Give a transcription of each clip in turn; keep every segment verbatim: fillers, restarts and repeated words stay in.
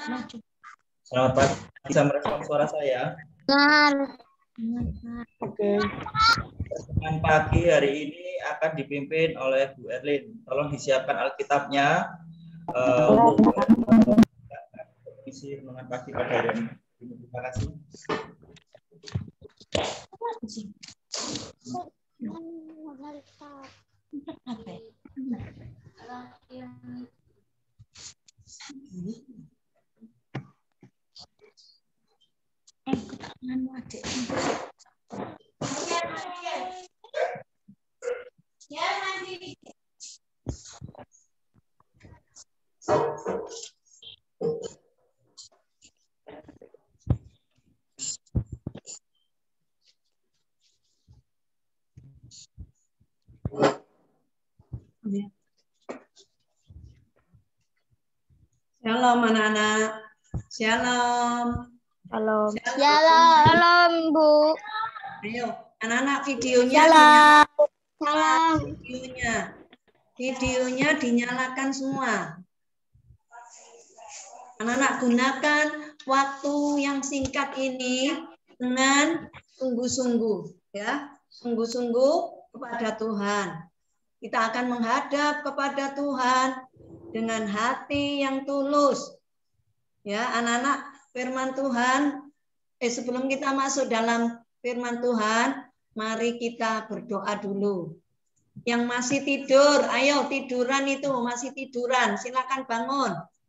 Selamat pagi, bisa merespon suara saya? Oke. Pertemuan pagi hari ini akan dipimpin oleh Bu Erlin. Tolong disiapkan Alkitabnya uh, untuk isi renungan pagi pada hari ini. Terima kasih. Shalom anak-anak. Shalom. Shalom. Shalom, Bu. Ayo, anak-anak videonya Shalom. Shalom. Videonya. Videonya dinyalakan semua. Anak-anak gunakan waktu yang singkat ini dengan sungguh-sungguh, ya. Sungguh-sungguh kepada Tuhan. Kita akan menghadap kepada Tuhan dengan hati yang tulus. Ya, anak-anak, firman Tuhan, eh sebelum kita masuk dalam firman Tuhan, mari kita berdoa dulu. Yang masih tidur, ayo tiduran itu, masih tiduran, silakan bangun.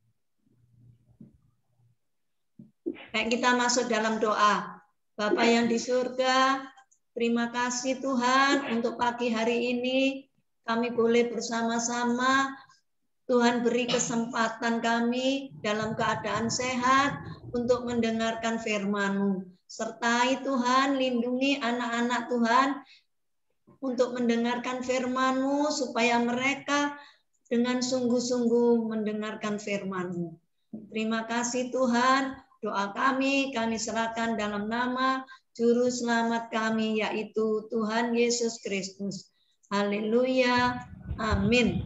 Kayak kita masuk dalam doa. Bapa yang di surga, terima kasih Tuhan untuk pagi hari ini kami boleh bersama-sama. Tuhan beri kesempatan kami dalam keadaan sehat untuk mendengarkan firman-Mu. Sertai Tuhan, lindungi anak-anak Tuhan untuk mendengarkan firman-Mu supaya mereka dengan sungguh-sungguh mendengarkan firman-Mu. Terima kasih Tuhan, doa kami kami serahkan dalam nama Juru Selamat kami yaitu Tuhan Yesus Kristus. Haleluya, amin.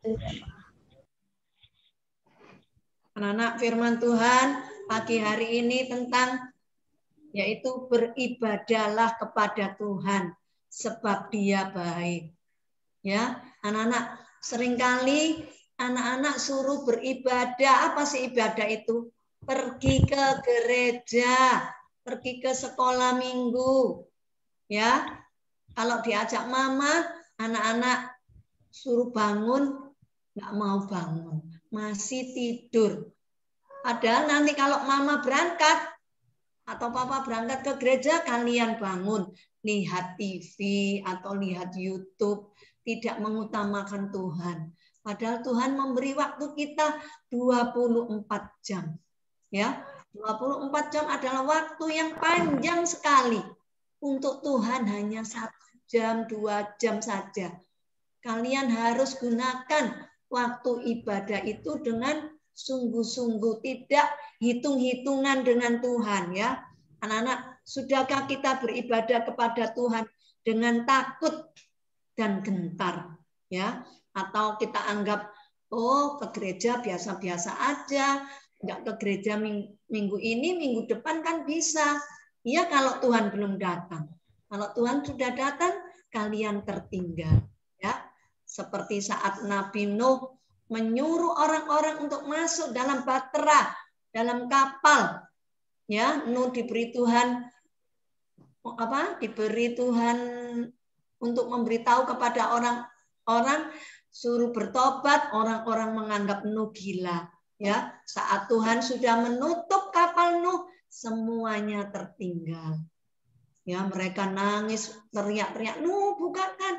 Anak-anak, firman Tuhan pagi hari ini tentang yaitu beribadahlah kepada Tuhan sebab Dia baik. Ya, anak-anak, seringkali anak-anak suruh beribadah. Apa sih ibadah itu? Pergi ke gereja, pergi ke sekolah minggu. Ya, kalau diajak mama, anak-anak suruh bangun, nggak mau bangun, masih tidur. Padahal nanti kalau mama berangkat atau papa berangkat ke gereja, kalian bangun, lihat T V atau lihat YouTube, tidak mengutamakan Tuhan. Padahal Tuhan memberi waktu kita dua puluh empat jam. Ya, dua puluh empat jam adalah waktu yang panjang sekali. Untuk Tuhan hanya satu jam, dua jam saja. Kalian harus gunakan waktu ibadah itu dengan sungguh-sungguh, tidak hitung-hitungan dengan Tuhan, ya. Anak-anak, sudahkah kita beribadah kepada Tuhan dengan takut dan gentar, ya? Atau kita anggap, oh ke gereja biasa-biasa aja, nggak ke gereja minggu ini, minggu depan kan bisa. Ya kalau Tuhan belum datang. Kalau Tuhan sudah datang, kalian tertinggal, ya. Seperti saat Nabi Nuh menyuruh orang-orang untuk masuk dalam bahtera, dalam kapal. Ya, Nuh diberi Tuhan apa? Diberi Tuhan untuk memberitahu kepada orang-orang suruh bertobat, orang-orang menganggap Nuh gila. Ya, saat Tuhan sudah menutup kapal Nuh, semuanya tertinggal. Ya, mereka nangis, teriak-teriak, Nuh bukakan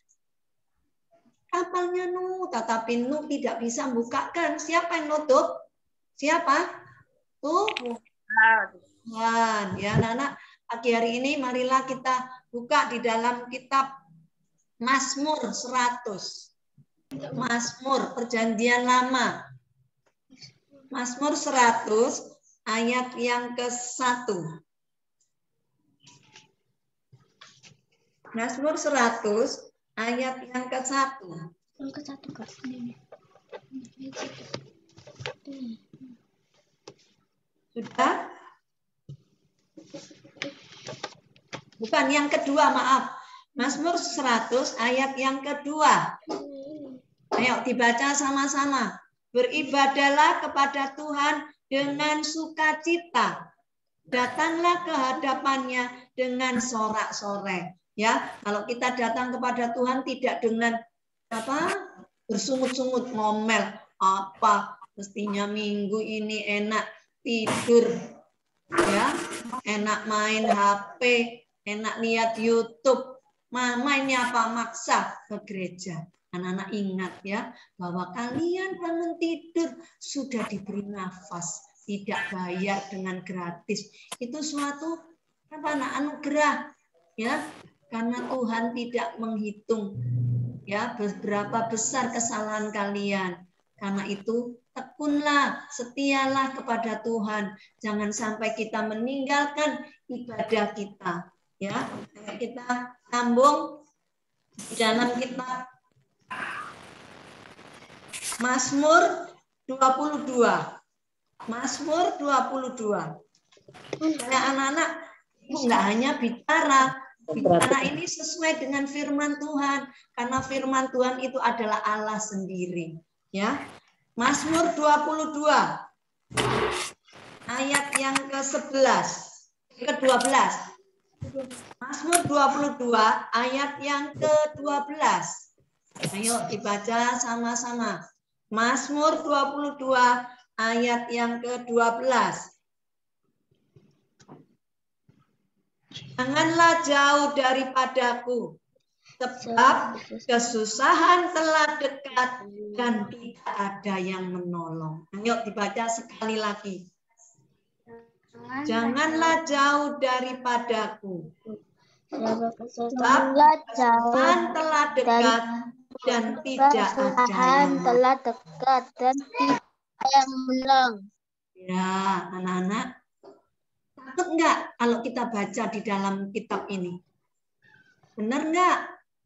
kapalnya Nuh, tetapi Nuh tidak bisa membukakan. Siapa yang nutup? Siapa? Tuhan. Ya, anak-anak, pagi hari ini marilah kita buka di dalam kitab Mazmur seratus. Mazmur Perjanjian Lama. Mazmur seratus ayat yang ke satu. Mazmur seratus ayat yang ke satu. Yang ke satu, Kak. Ini. Sudah? Bukan yang kedua, maaf. Mazmur seratus ayat yang kedua. Ayo dibaca sama-sama. Beribadahlah kepada Tuhan dengan sukacita. Datanglah ke hadapannya dengan sorak-sorai. Ya, kalau kita datang kepada Tuhan tidak dengan apa? Bersungut-sungut ngomel apa? Mestinya minggu ini enak tidur. Ya, enak main H P, enak lihat YouTube. Mama ini apa maksa ke gereja? Anak-anak ingat ya, bahwa kalian bangun tidur sudah diberi nafas, tidak bayar dengan gratis. Itu suatu apa anak anugerah ya, karena Tuhan tidak menghitung ya berapa besar kesalahan kalian. Karena itu tekunlah, setialah kepada Tuhan. Jangan sampai kita meninggalkan ibadah kita. Ya, kita sambung di dalam kitab Mazmur dua puluh dua. Mazmur dua puluh dua. Kayak anak-anak, Ibu nggak hanya bicara, bicara ini sesuai dengan firman Tuhan, karena firman Tuhan itu adalah Allah sendiri. Ya, Mazmur dua puluh dua ayat yang ke sebelas, ke dua belas. Mazmur dua puluh dua ayat yang ke dua belas. Ayo dibaca sama-sama. Mazmur dua puluh dua ayat yang ke dua belas. Janganlah jauh daripadaku, sebab kesusahan telah dekat dan tidak ada yang menolong. Ayo dibaca sekali lagi. Janganlah jauh daripadaku, sebab kesusahan telah dekat dan tidak ada yang telah dekat dan tidak ada yang menolong. Ya, anak-anak, takut enggak kalau kita baca di dalam kitab ini? Benar enggak?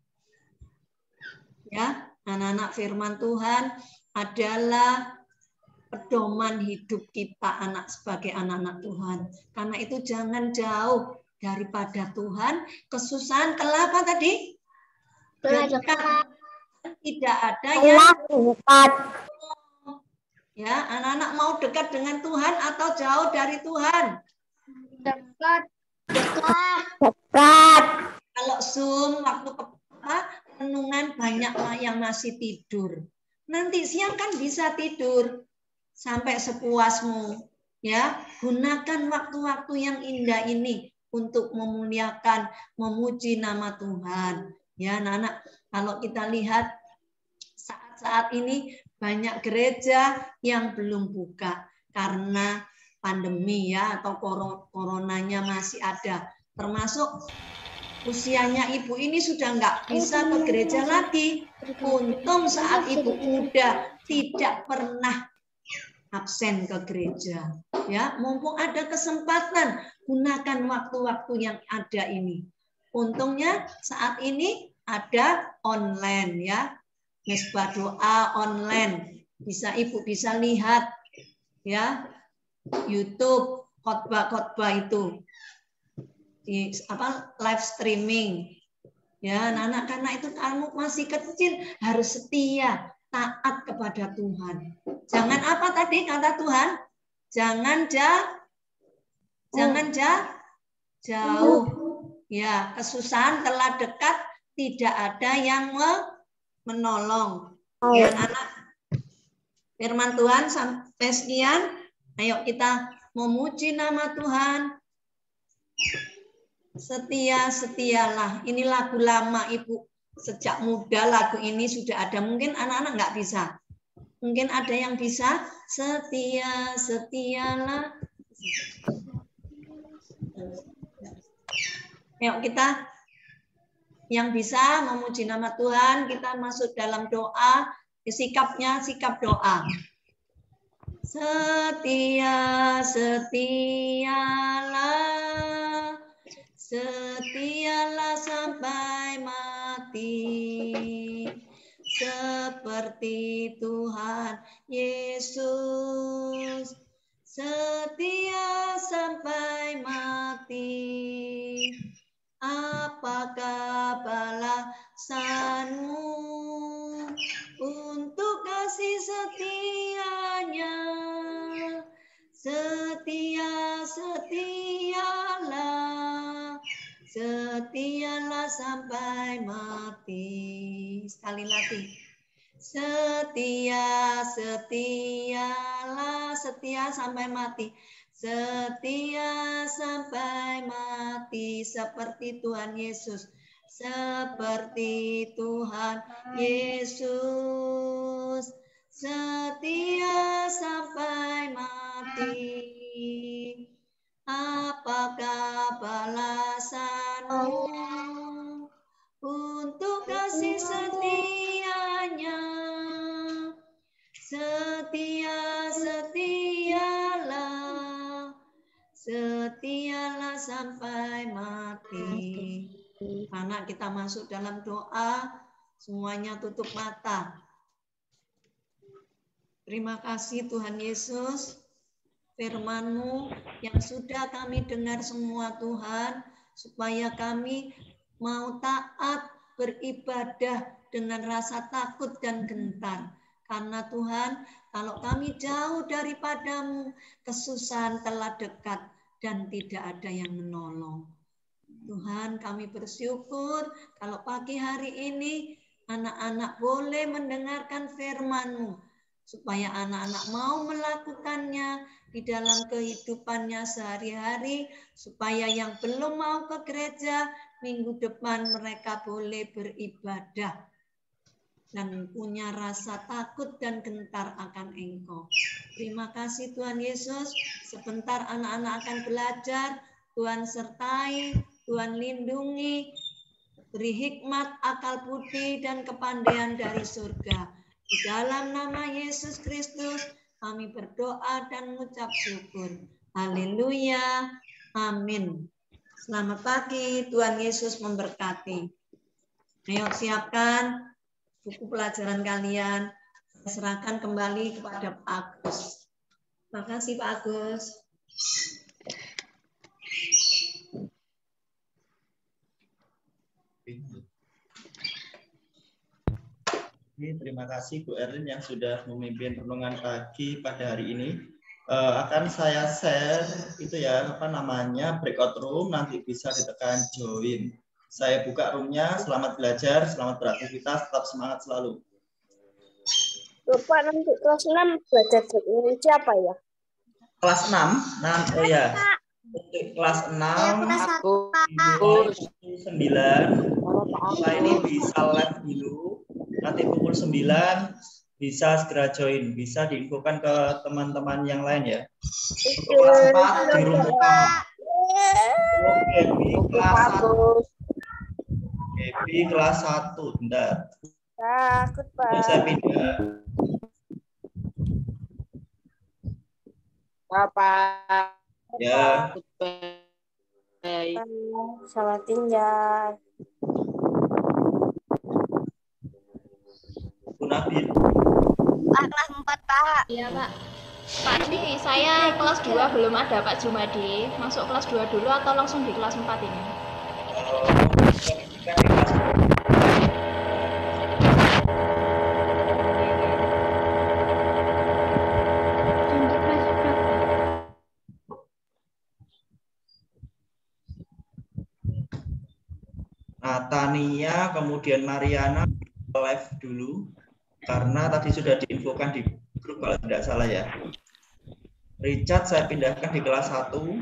Ya, anak-anak, firman Tuhan adalah pedoman hidup kita anak sebagai anak-anak Tuhan. Karena itu jangan jauh daripada Tuhan. Kesusahan telah apa tadi? Dekat. Tidak ada yang dekat. Ya, anak-anak mau dekat dengan Tuhan atau jauh dari Tuhan? Dekat. Dekat. Dekat. Kalau Zoom waktu apa, renungan banyak yang masih tidur. Nanti siang kan bisa tidur sampai sepuasmu. Ya, gunakan waktu-waktu yang indah ini untuk memuliakan, memuji nama Tuhan. Ya, anak-anak, kalau kita lihat saat-saat ini banyak gereja yang belum buka karena pandemi ya atau coronanya masih ada. Termasuk usianya ibu ini sudah nggak bisa ke gereja lagi. Untung saat ibu muda tidak pernah absen ke gereja. Ya, mumpung ada kesempatan, gunakan waktu-waktu yang ada ini. Untungnya saat ini ada online ya, mesbah doa online. Bisa ibu bisa lihat ya YouTube khotbah-khotbah itu di apa live streaming. Ya, anak-anak, karena itu kamu masih kecil harus setia, taat kepada Tuhan. Jangan apa tadi kata Tuhan? Jangan ja, jangan ja, jauh. Ya, kesusahan telah dekat, tidak ada yang menolong. Ya, anak. Firman Tuhan sampai sekian. Ayo kita memuji nama Tuhan. Setia, setialah. Ini lagu lama Ibu. Sejak muda lagu ini sudah ada. Mungkin anak-anak nggak bisa. Mungkin ada yang bisa. Setia, setialah. Ayo kita yang bisa memuji nama Tuhan, kita masuk dalam doa. Sikapnya sikap doa. Setia, setialah. Setialah sampai mati, seperti Tuhan Yesus. Setia, apakah balasanmu untuk kasih setianya? Setia, setialah, setialah sampai mati. Sekali lagi. Setia, setialah, setia sampai mati. Setia sampai mati seperti Tuhan Yesus. Seperti Tuhan Yesus. Setia sampai mati. Apakah balasanmu untuk kasih setianya? Setia, setialah, setialah sampai mati. Anak, kita masuk dalam doa, semuanya tutup mata. Terima kasih Tuhan Yesus, firman-Mu yang sudah kami dengar semua Tuhan, supaya kami mau taat beribadah dengan rasa takut dan gentar. Karena Tuhan, kalau kami jauh daripadamu, kesusahan telah dekat dan tidak ada yang menolong. Tuhan, kami bersyukur kalau pagi hari ini anak-anak boleh mendengarkan firman-Mu, supaya anak-anak mau melakukannya di dalam kehidupannya sehari-hari, supaya yang belum mau ke gereja, minggu depan mereka boleh beribadah dan punya rasa takut dan gentar akan Engkau. Terima kasih Tuhan Yesus, sebentar anak-anak akan belajar, Tuhan sertai, Tuhan lindungi, beri hikmat, akal budi, dan kepandaian dari surga. Di dalam nama Yesus Kristus, kami berdoa dan mengucap syukur. Haleluya. Amin. Selamat pagi, Tuhan Yesus memberkati. Ayo siapkan buku pelajaran kalian. Saya serahkan kembali kepada Pak Agus. Terima kasih Pak Agus. Terima kasih Bu Erlin yang sudah memimpin renungan pagi pada hari ini. Uh, akan saya share itu ya apa namanya breakout room, nanti bisa ditekan join. Saya buka roomnya. Selamat belajar, selamat beraktivitas, tetap semangat selalu. Bapak nanti kelas enam belajar dengan siapa ya? Kelas enam, nah, oh ya. Untuk kelas enam, aku pukul sembilan. Setelah ini bisa live dulu. Nanti pukul sembilan bisa segera join, bisa diinfokan ke teman-teman yang lain ya. Untuk kelas empat di room utama. Oke, di kelas satu. Oke, di kelas satu, bentar. Takut, Pak. Saya pindah. Bapak. Ya. Baik. Selamat tinggal. Bu Nabil. Pak, kelas empat, Pak. Iya, Pak. Pak, ini saya kelas dua belum ada Pak Jumadi. Masuk kelas dua dulu atau langsung di kelas empat ini? Oh, di kelas Tania, kemudian Mariana live dulu karena tadi sudah diinfokan di grup kalau tidak salah ya. Richard saya pindahkan di kelas satu.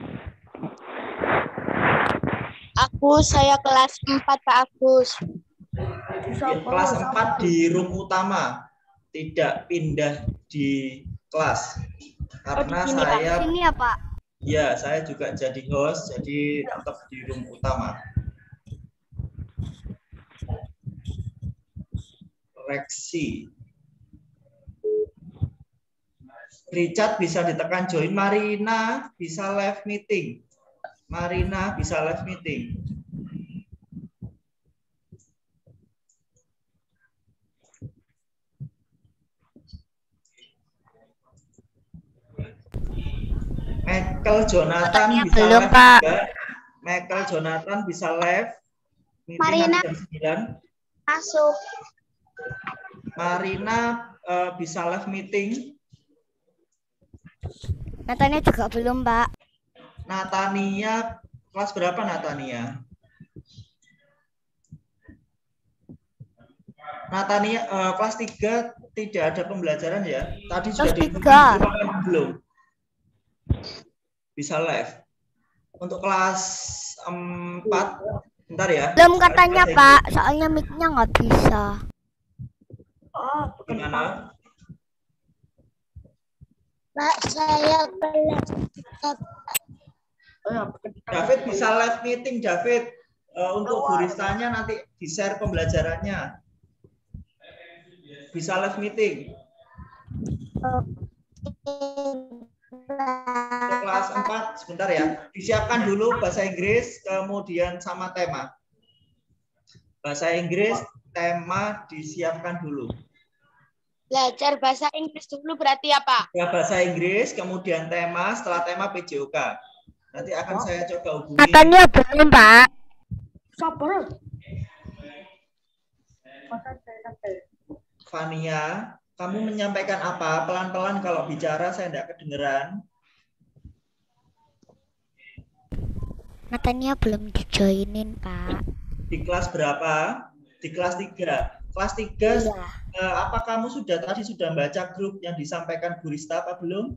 Aku saya kelas empat, Pak Agus. Kelas empat di room utama, tidak pindah di kelas karena oh, di sini, saya Pak. Sini ya, Pak. Ya, saya juga jadi host, jadi tetap di room utama. Reksi. Richard bisa ditekan join. Marina bisa live meeting. Marina bisa live meeting. Michael Jonathan bisa belum, live Pak. juga. Michael Jonathan bisa live. Meeting Marina. nanti jam sembilan. Masuk. Marina uh, bisa live meeting. Natania juga belum, Pak. Natania kelas berapa Natania? Natania uh, kelas tiga tidak ada pembelajaran ya. Tadi sudah diinfokan belum? Bisa live. Untuk kelas empat, bentar ya. Belum katanya, Pak. Soalnya mic-nya nggak bisa. Oh, gimana? Pak, saya kelas. David bisa live meeting, David. Uh, untuk baristanya nanti di-share pembelajarannya. Bisa live meeting. Untuk kelas empat, sebentar ya. Disiapkan dulu bahasa Inggris, kemudian sama tema. Bahasa Inggris, tema disiapkan dulu. Belajar bahasa Inggris dulu berarti ya, Pak? Ya, bahasa Inggris, kemudian tema, setelah tema P J O K. Nanti akan saya coba hubungi. Natania belum, Pak. Fania, kamu menyampaikan apa? Pelan-pelan kalau bicara saya tidak kedengeran. Natania belum dijoinin, Pak. Di kelas berapa? Di kelas tiga. Kelas tiga, Iya. eh, apa kamu sudah tadi sudah baca grup yang disampaikan Bu Rista apa belum?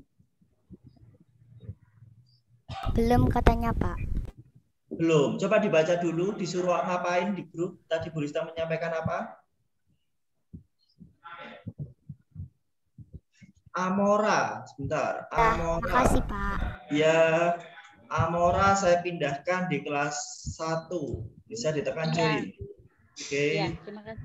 Belum katanya, Pak. Belum. Coba dibaca dulu, disuruh ngapain di grup. Tadi Bu Rista menyampaikan apa? Amora, sebentar. Ya, Amora. makasih, Pak. Ya, Amora saya pindahkan di kelas satu. Bisa ditekan join. Oke. Iya, terima kasih.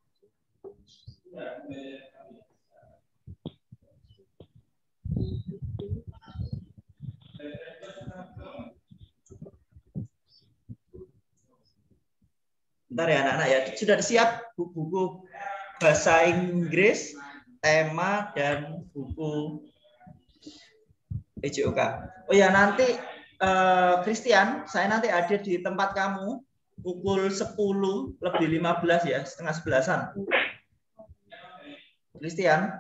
Bentar ya anak-anak ya. Sudah siap buku-buku bahasa Inggris, tema, dan buku P J O K. Oh ya, nanti Christian, saya nanti ada di tempat kamu pukul sepuluh lebih lima belas ya, setengah sebelasan. Christian.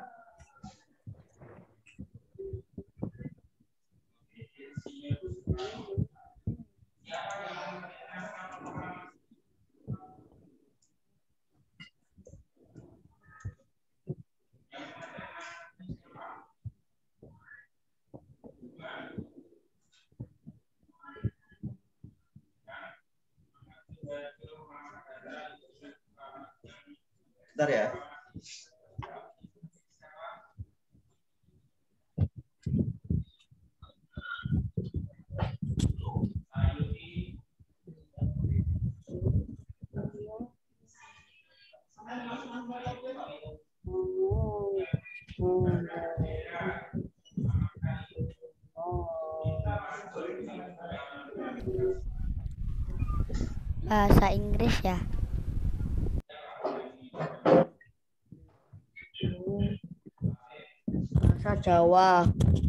Bentar ya. Bahasa Inggris ya. Bahasa Jawa.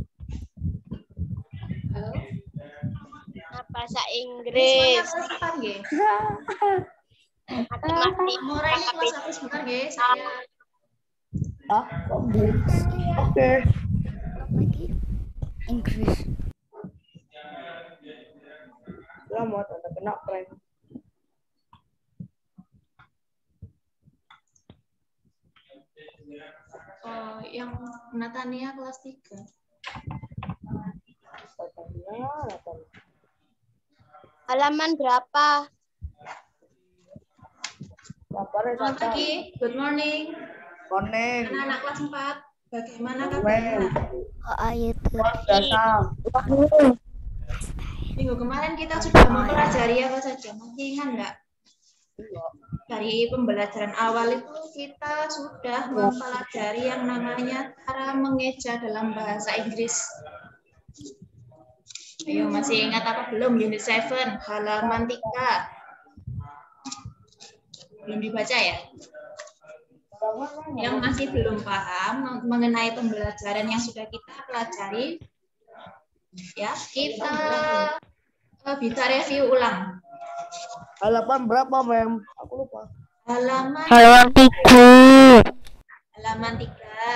Halo. Bahasa Inggris. Sebentar, nggih. Matematika. Amora ini kelas satu sebentar, nggih. Saya Oh, Oke. Lagi Inggris. selamat ada kena prank. oh, yang Natania kelas tiga. Halaman berapa? Selamat pagi, good morning. Morning. Anak-anak kelas empat, bagaimana kabarnya? Oh, ayo tuh. Minggu kemarin kita sudah mempelajari apa saja? Masih ingat nggak? Dari pembelajaran awal itu kita sudah mempelajari yang namanya cara mengeja dalam bahasa Inggris. Ayo, masih ingat apa belum? Unit tujuh, halaman tiga. Belum dibaca ya? Yang masih belum paham mengenai pembelajaran yang sudah kita pelajari, ya kita bisa review ulang. Halaman berapa, Mem? Aku lupa. Halaman Halaman tiga. halaman tiga.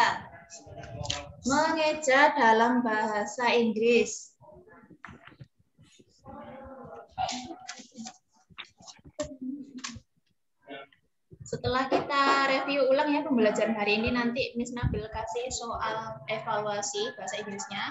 Mengeja dalam bahasa Inggris. Setelah kita review ulang ya pembelajaran hari ini, nanti Miss Nabil kasih soal evaluasi bahasa Inggrisnya.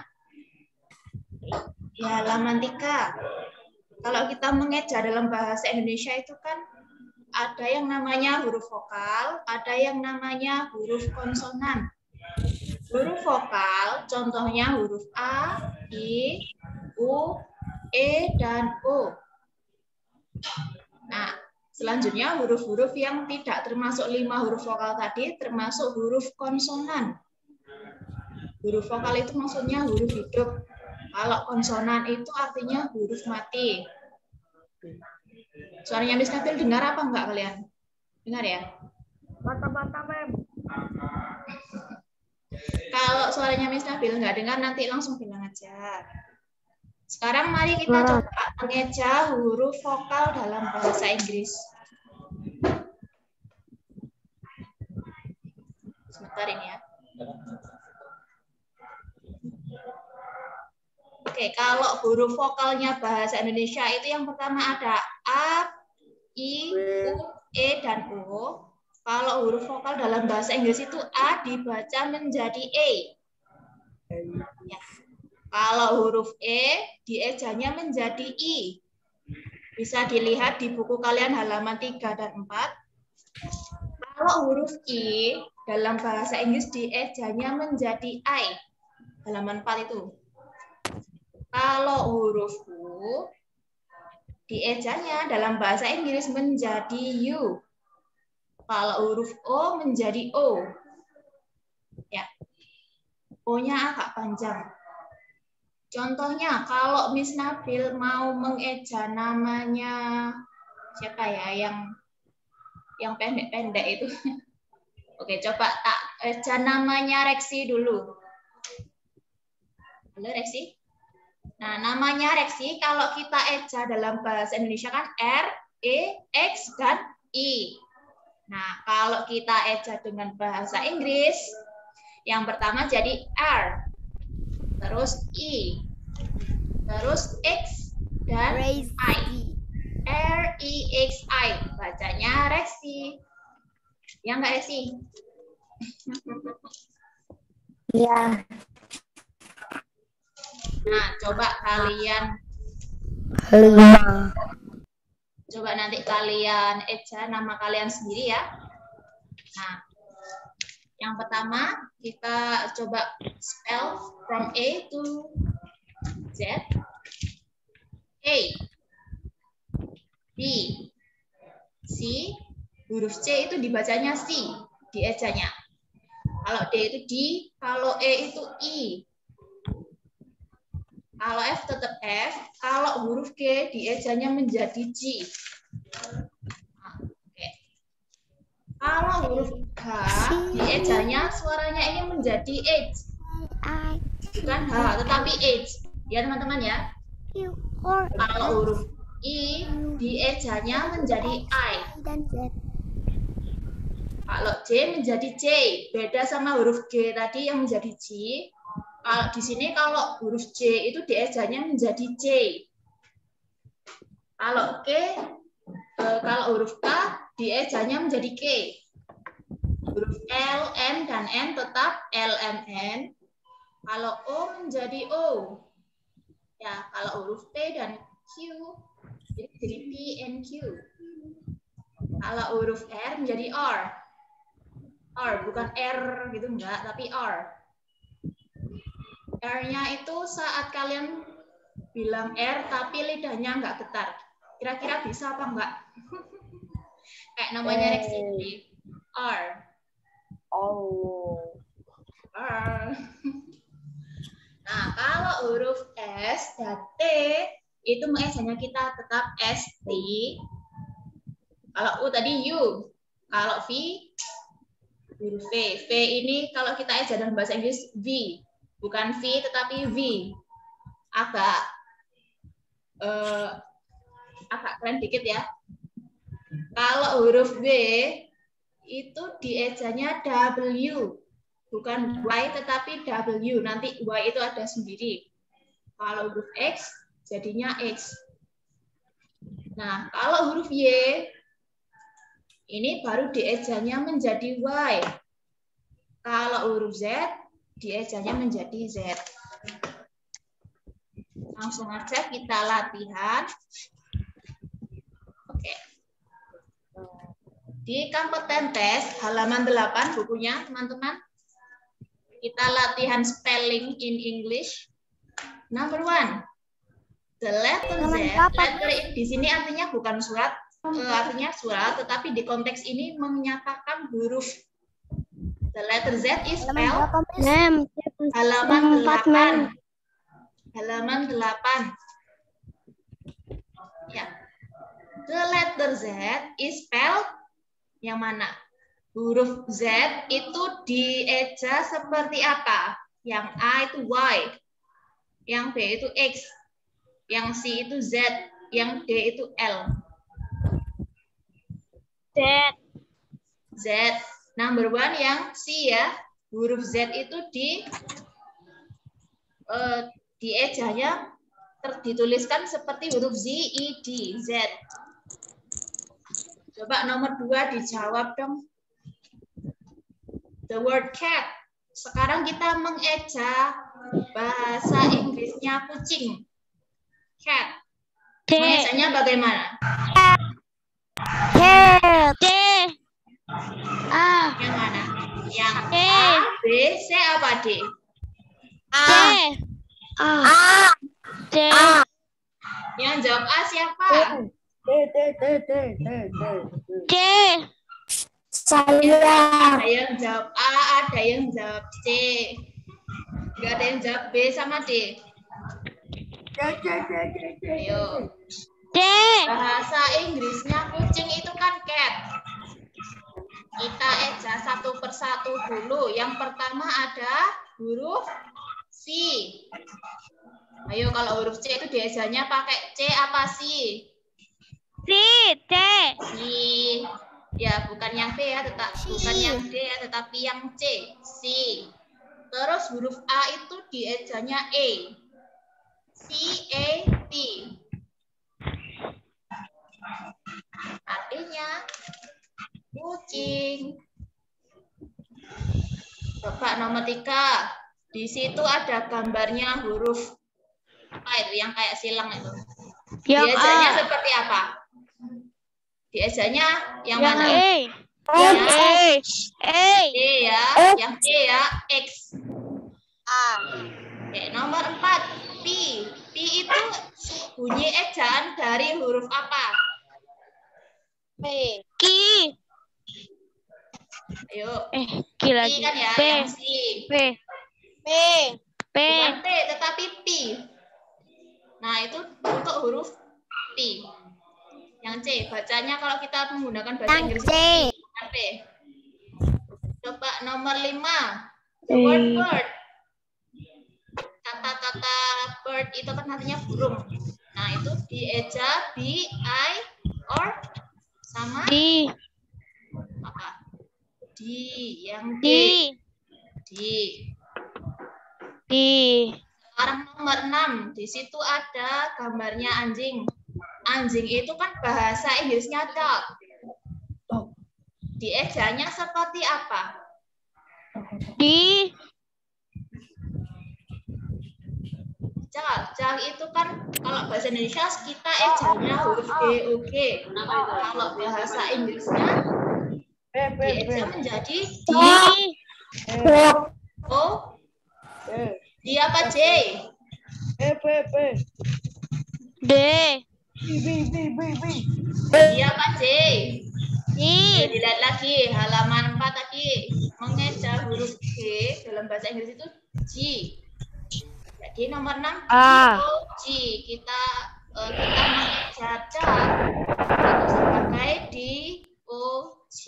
Ya, halaman tiga. Kalau kita mengeja dalam bahasa Indonesia itu kan ada yang namanya huruf vokal, ada yang namanya huruf konsonan. Huruf vokal contohnya huruf A, I, U, E, dan O. Nah, selanjutnya huruf-huruf yang tidak termasuk lima huruf vokal tadi termasuk huruf konsonan. Huruf vokal itu maksudnya huruf hidup. Kalau konsonan itu artinya huruf mati. Suaranya Miss Nabil dengar apa enggak kalian? Dengar ya? Mata-mata, Mem. Kalau suaranya Miss Nabil enggak dengar, nanti langsung bilang aja. Sekarang mari kita coba mengeja huruf vokal dalam bahasa Inggris. Sebentar ini ya. Oke, kalau huruf vokalnya bahasa Indonesia itu yang pertama ada A, I, U, E, dan O. Kalau huruf vokal dalam bahasa Inggris itu A dibaca menjadi E. Ya. Kalau huruf E, diejanya menjadi I. Bisa dilihat di buku kalian halaman tiga dan empat. Kalau huruf I dalam bahasa Inggris diejanya menjadi I. Halaman empat itu. Kalau huruf U, diejanya dalam bahasa Inggris menjadi U. Kalau huruf O menjadi O. Ya. O-nya agak panjang. Contohnya, kalau Miss Nabil mau mengeja namanya siapa ya yang yang pendek-pendek itu. Oke, coba tak eja namanya Reksi dulu. Halo Reksi. Nah, namanya Reksi kalau kita eja dalam bahasa Indonesia kan R, E, X, dan I. Nah, kalau kita eja dengan bahasa Inggris, yang pertama jadi R. Terus I, terus X, dan I. R, I, X, I. Bacanya Reksi. Ya nggak, Reksi? Ya. Nah, coba kalian, Lima. coba nanti kalian eja nama kalian sendiri ya. Nah, yang pertama, kita coba spell from A to Z. A, B, C, huruf C itu dibacanya C, diejanya. Kalau D itu D, kalau E itu I. Kalau F tetap F, kalau huruf G diejanya menjadi G. Nah, okay. Kalau huruf H diejanya suaranya ini menjadi H. Bukan H, tetapi H. Ya teman-teman ya. Kalau huruf I diejanya menjadi I. Kalau J menjadi J, beda sama huruf G tadi yang menjadi G. Kalau di sini kalau huruf J itu diejanya menjadi J. Kalau K, eh, kalau huruf K diejanya menjadi K. Huruf L, M, dan N tetap L, M, N. Kalau O menjadi O. Ya, kalau huruf P dan Q jadi P and Q. Kalau huruf R menjadi R. R bukan R gitu enggak, tapi R. R-nya itu saat kalian bilang R tapi lidahnya enggak getar. Kira-kira bisa apa enggak? Kayak namanya Reksi ini. R. Oh. R. Nah, kalau huruf S dan T itu mengejanya kita tetap S T. Kalau U tadi U. Kalau V huruf V. V ini kalau kita eja dalam bahasa Inggris V. Bukan V tetapi V. Agak eh, agak keren dikit ya. Kalau huruf W itu diejanya W, bukan Y tetapi W. Nanti Y itu ada sendiri. Kalau huruf X jadinya X. Nah, kalau huruf Y ini baru diejanya menjadi Y. Kalau huruf Z diejanya menjadi Z. Langsung aja kita latihan. Oke. Di kompeten tes halaman delapan bukunya, teman-teman. Kita latihan spelling in English. Number one. The letter Z. Letter di sini artinya bukan surat, eh, artinya surat, tetapi di konteks ini menyatakan huruf. The letter Z is spelled halaman delapan. Halaman delapan. Ya. The letter Z is spelled yang mana? Huruf Z itu dieja seperti apa? Yang A itu Y, yang B itu X, yang C itu Z, yang D itu L. Z. Z. Number one yang C ya. Huruf Z itu di uh, diejanya dituliskan seperti huruf Z, I, D, Z. Coba nomor dua dijawab dong. The word cat. Sekarang kita mengeja bahasa Inggrisnya kucing. Cat. Mengejanya bagaimana? Cat. D. A. Yang mana? Yang D. A, B, C apa D? A. A. D. Yang jawab A siapa? D, D, D, D, D, D. D. Saya. Ada yang jawab A, ada yang jawab C. Enggak ada yang jawab B sama D. D, D, D, D, D. Ayo. D. Bahasa Inggrisnya kucing itu kan cat. Kita eja satu persatu dulu. Yang pertama ada huruf C. Ayo kalau huruf C itu biasanya pakai C apa C? C. D. C. Ya, bukan yang B ya, tetap bukan yang D ya, tetapi yang C. C. Terus huruf A itu diejanya E. C A T. Artinya kucing. Coba nomor tiga. Di situ ada gambarnya huruf apa itu yang kayak silang itu. Yang Biasanya A. seperti apa? Biasanya yang, Yang mana? A. Yang A. A. D ya, yang D ya, X. A. Oke, nomor empat, P. P itu bunyi ejaan dari huruf apa? P. Ki. Ayo. Eh, ki P lagi. kan ya, P. yang C. P. P. P. Bukan P, tetapi P. Nah, itu untuk huruf P. Yang C, bacanya kalau kita menggunakan bahasa Inggris C. bukan P. Coba nomor lima, the word bird. Kata-kata bird itu kan artinya burung. Nah, itu dieja B, I, or sama D. apa? D, yang D. D. D. D. Sekarang nomor enam, di situ ada gambarnya anjing. Anjing itu kan bahasa Inggrisnya dog. Diejanya seperti apa? D. Jal, jal itu kan kalau bahasa Indonesia kita ejanya huruf G, O, G. Kalau bahasa Inggrisnya P, P, P. dieja menjadi D, P, O, P. D apa J? P, P, P. D. B, B, B, B, B. D apa J? D. Dilihat lagi, halaman empat tadi. Mengeja huruf G dalam bahasa Inggris itu G. Jadi nomor enam A. G. Kita uh, kita mengeja dog itu sebagai D, O, G.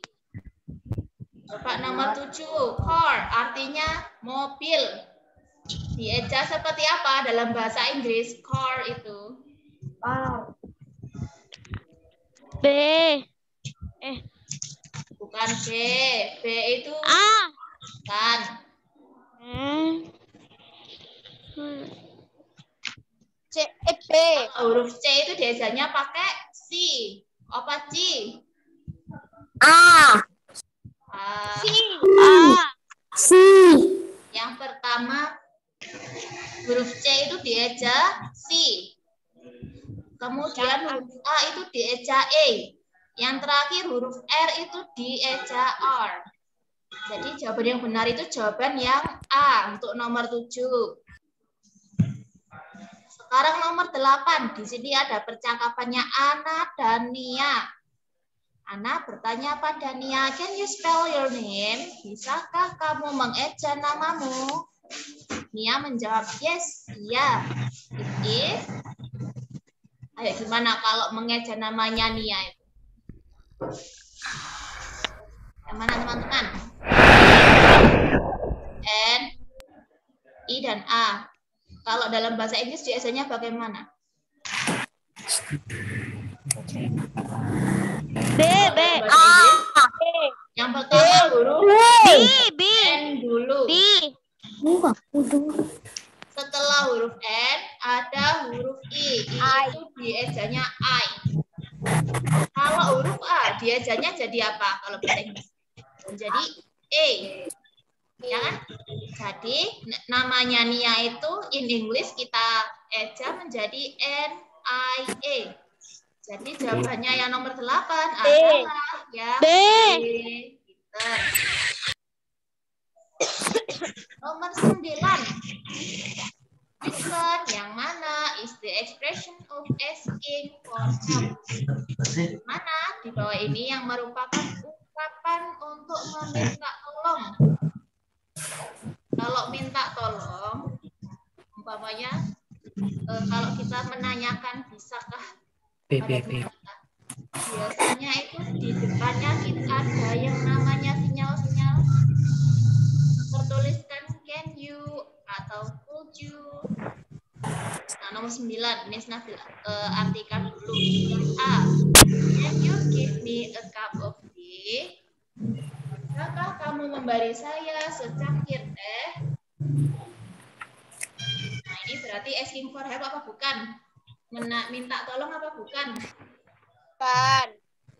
Coba nomor tujuh, car artinya mobil. Dieja seperti apa dalam bahasa Inggris? Car itu R. B. Eh. Bukan B. B itu A. kan. Hmm. C, eh, B. Huruf C itu biasanya pakai C. Apa C? A. A. C. A. C. Yang pertama huruf C itu dieja C. Kemudian huruf A itu dieja E. Yang terakhir huruf R itu dieja R. Jadi jawaban yang benar itu jawaban yang A untuk nomor tujuh. Sekarang nomor delapan. Di sini ada percakapannya Ana dan Nia. Ana bertanya pada Nia, "Can you spell your name?" Bisakah kamu mengeja namamu? Nia menjawab, "Yes, iya." It is. Ayo, gimana kalau mengeja namanya Nia itu? Yang mana teman-teman? N, I, dan A. Kalau dalam bahasa Inggris biasanya bagaimana? B. B. A. Yang pertama huruf B. B. N dulu. B. Setelah huruf N ada huruf I. I itu diejanya I. Kalau huruf A diejanya jadi apa? Kalau bahasa Inggris menjadi E. Ya kan? Jadi namanya Nia itu in English kita eja menjadi N I A. Jadi jawabannya yang nomor delapan adalah yang B. Pinter. Nomor sembilan. Listen, yang mana is the expression of asking for help? Mana di bawah ini yang merupakan ungkapan untuk meminta tolong? Kalau minta tolong, umpamanya eh, kalau kita menanyakan bisakah pada kita, biasanya itu di depannya kita ada yang namanya sinyal-sinyal tertuliskan can you atau could you. Nah, nomor sembilan, Miss Nabil uh, artikan dulu. Yang A, can you give me a cup of tea? Bisakah kamu memberi saya secangkir teh? Nah, ini berarti asking for help apa bukan? Mena minta tolong apa bukan? Bukan.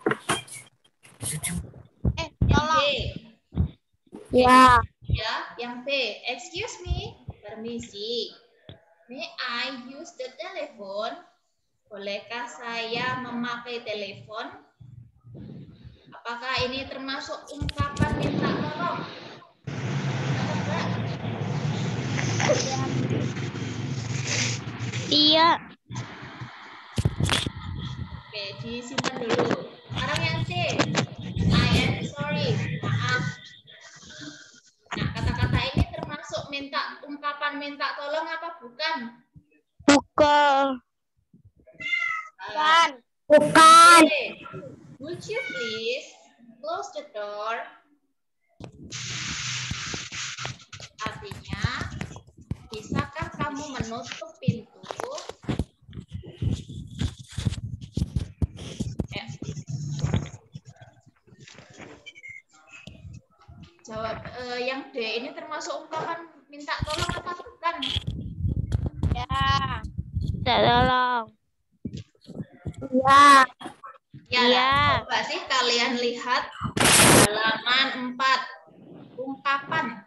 Eh, tolong. Ya. Ya, yang B. Excuse me, permisi. May I use the telephone? Bolehkah saya memakai telepon? Apakah ini termasuk ungkapan minta tolong? Iya. Oke, disimpan dulu. Sekarang yang C. I am sorry, maaf. Nah, kata-kata ini termasuk minta ungkapan minta tolong apa bukan? Bukan. Bukan. Bukan. Okay. Would you please close the door? Artinya, bisakah kamu menutup pintu? Ya. Jawab eh, yang D ini termasuk ungkapan minta tolong apa bukan? Ya. Tidak tolong. Ya. Ya, Iya. coba sih kalian lihat halaman empat ungkapan.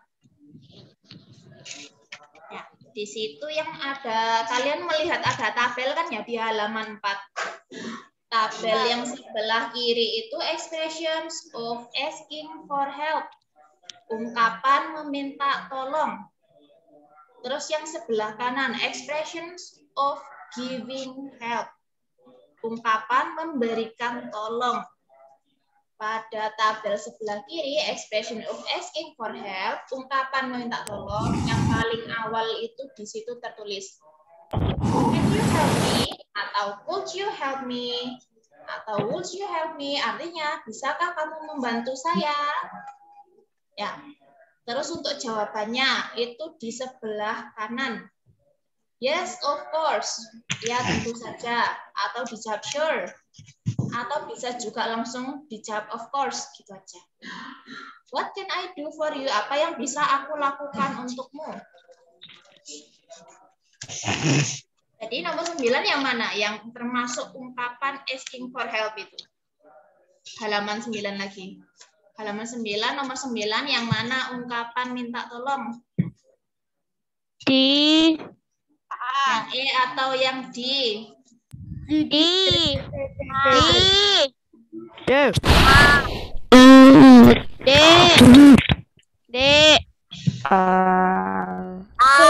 Ya, di situ yang ada kalian melihat ada tabel kan ya di halaman empat. Tabel yang sebelah kiri itu expressions of asking for help. Ungkapan meminta tolong. Terus yang sebelah kanan expressions of giving help. Ungkapan memberikan tolong. Pada tabel sebelah kiri, expression of asking for help, ungkapan meminta tolong, yang paling awal itu di situ tertulis. Can you help me? Atau could you help me? Atau would you help me? Artinya, bisakah kamu membantu saya? Ya. Terus untuk jawabannya, itu di sebelah kanan. Yes, of course. Ya, tentu saja. Atau dijawab sure. Atau bisa juga langsung dijawab of course gitu aja. What can I do for you? Apa yang bisa aku lakukan untukmu? Jadi nomor sembilan yang mana? Yang termasuk ungkapan asking for help itu. Halaman sembilan lagi. Halaman sembilan, nomor sembilan yang mana ungkapan minta tolong? Di. Yang E atau yang D? Di. Di. D. D. A.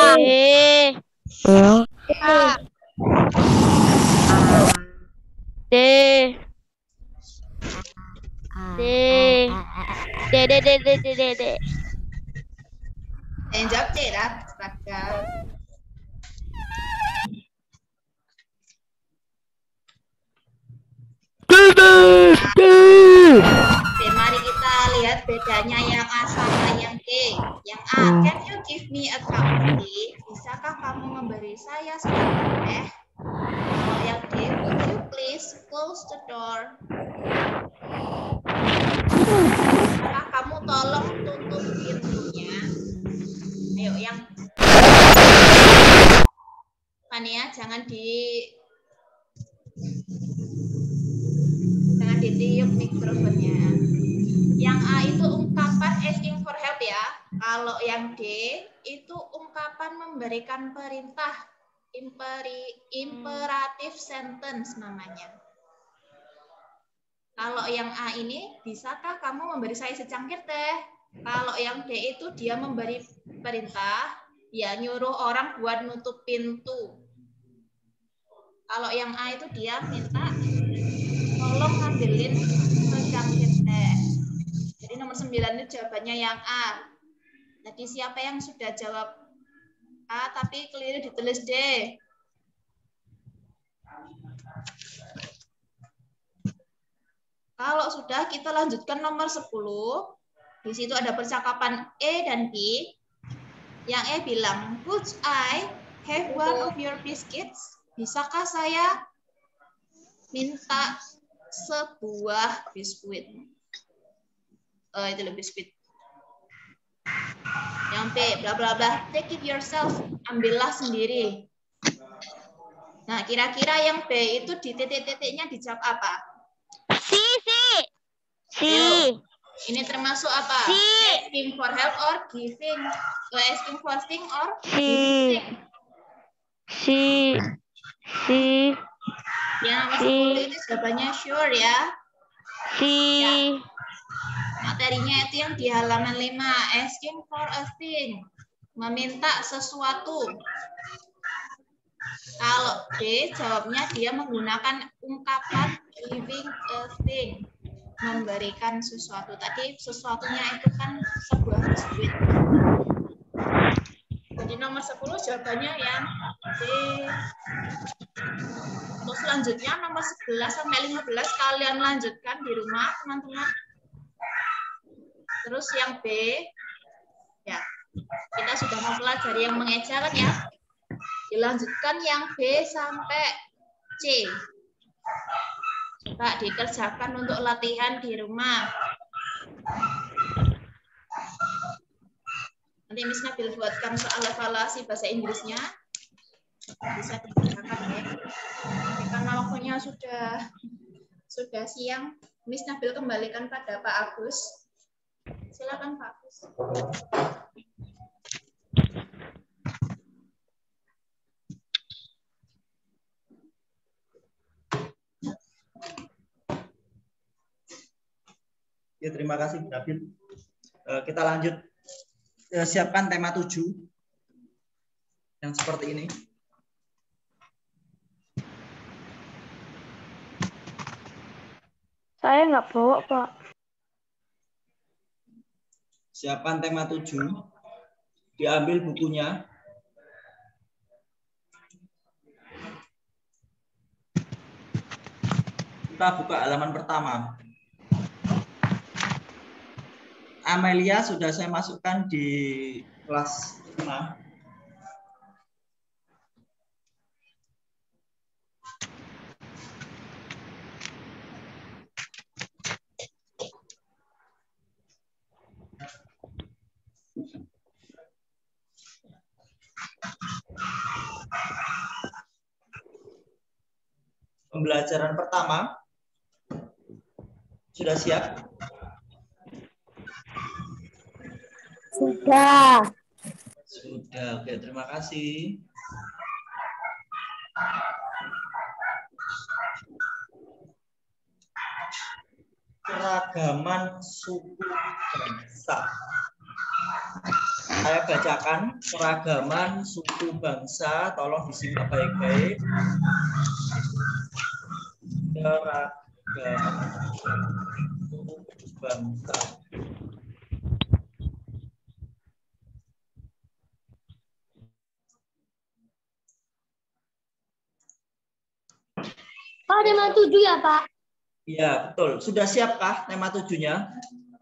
D. D. D. D. D. D. D. D. D. Yang jawab C lah. Oke, mari kita lihat bedanya yang A sama yang D. Yang A, can you give me a cup of tea? Bisakah kamu memberi saya segelas teh? Kalau yang D, would you please close the door? Bisakah kamu tolong tutup pintunya? Ayo, yang Fania, jangan di jangan ditiup mikrofonnya. Yang A itu ungkapan asking for help ya. Kalau yang D itu ungkapan memberikan perintah, imperi, imperative sentence namanya. Kalau yang A ini, bisakah kamu memberi saya secangkir teh? Kalau yang D itu dia memberi perintah, ya nyuruh orang buat nutup pintu. Kalau yang A itu dia minta tolong ngambilin secangkir teh. Jadi nomor sembilan itu jawabannya yang A. Jadi siapa yang sudah jawab A tapi keliru ditulis D? Kalau sudah, kita lanjutkan nomor sepuluh. Di situ ada percakapan E dan B. Yang E bilang, could I have one of your biscuits? Bisakah saya minta sebuah biskuit? Oh, itu lebih biskuit. Yang B, bla bla bla, take it yourself, ambillah sendiri. Nah, kira-kira yang B itu di titik-titiknya dijawab apa? Si, si. Si. Ayo. Ini termasuk apa? Si. Asking for help or giving? Uh, asking for thing or Si. giving? Si. Si. Yang nomor Si. sepuluh itu jawabannya sure ya. Si. Ya. Materinya itu yang di halaman lima. Asking for a thing. Meminta sesuatu. Kalau D, jawabnya dia menggunakan ungkapan giving a thing. Memberikan sesuatu. Tadi sesuatunya itu kan sebuah biskuit. Jadi nomor sepuluh jawabannya yang D. Untuk selanjutnya nomor sebelas sampai lima belas kalian lanjutkan di rumah teman-teman. Terus yang B, ya kita sudah mempelajari yang mengeja kan ya. Dilanjutkan yang B sampai C. Coba dikerjakan untuk latihan di rumah. Nanti Miss Nabil buatkan soal evaluasi bahasa Inggrisnya. Bisa dikerjakan ya. Karena waktunya sudah sudah siang, Miss Nabil kembalikan pada Pak Agus. Silakan Pak Agus. Ya, terima kasih Bu Nabil. Kita lanjut. Siapkan tema tujuh yang seperti ini. Saya nggak bawa, Pak. Siapkan tema tujuh. Diambil bukunya. Kita buka halaman pertama. Amelia sudah saya masukkan di kelas lima. pembelajaran pertama. Sudah siap? Sudah. Sudah, oke, terima kasih. Keragaman suku bangsa. Saya bacakan keragaman suku bangsa, tolong disimak baik-baik. Keragaman suku bangsa. Pak, tema tujuh ya, Pak? Iya, betul. Sudah siapkah tema tujuhnya?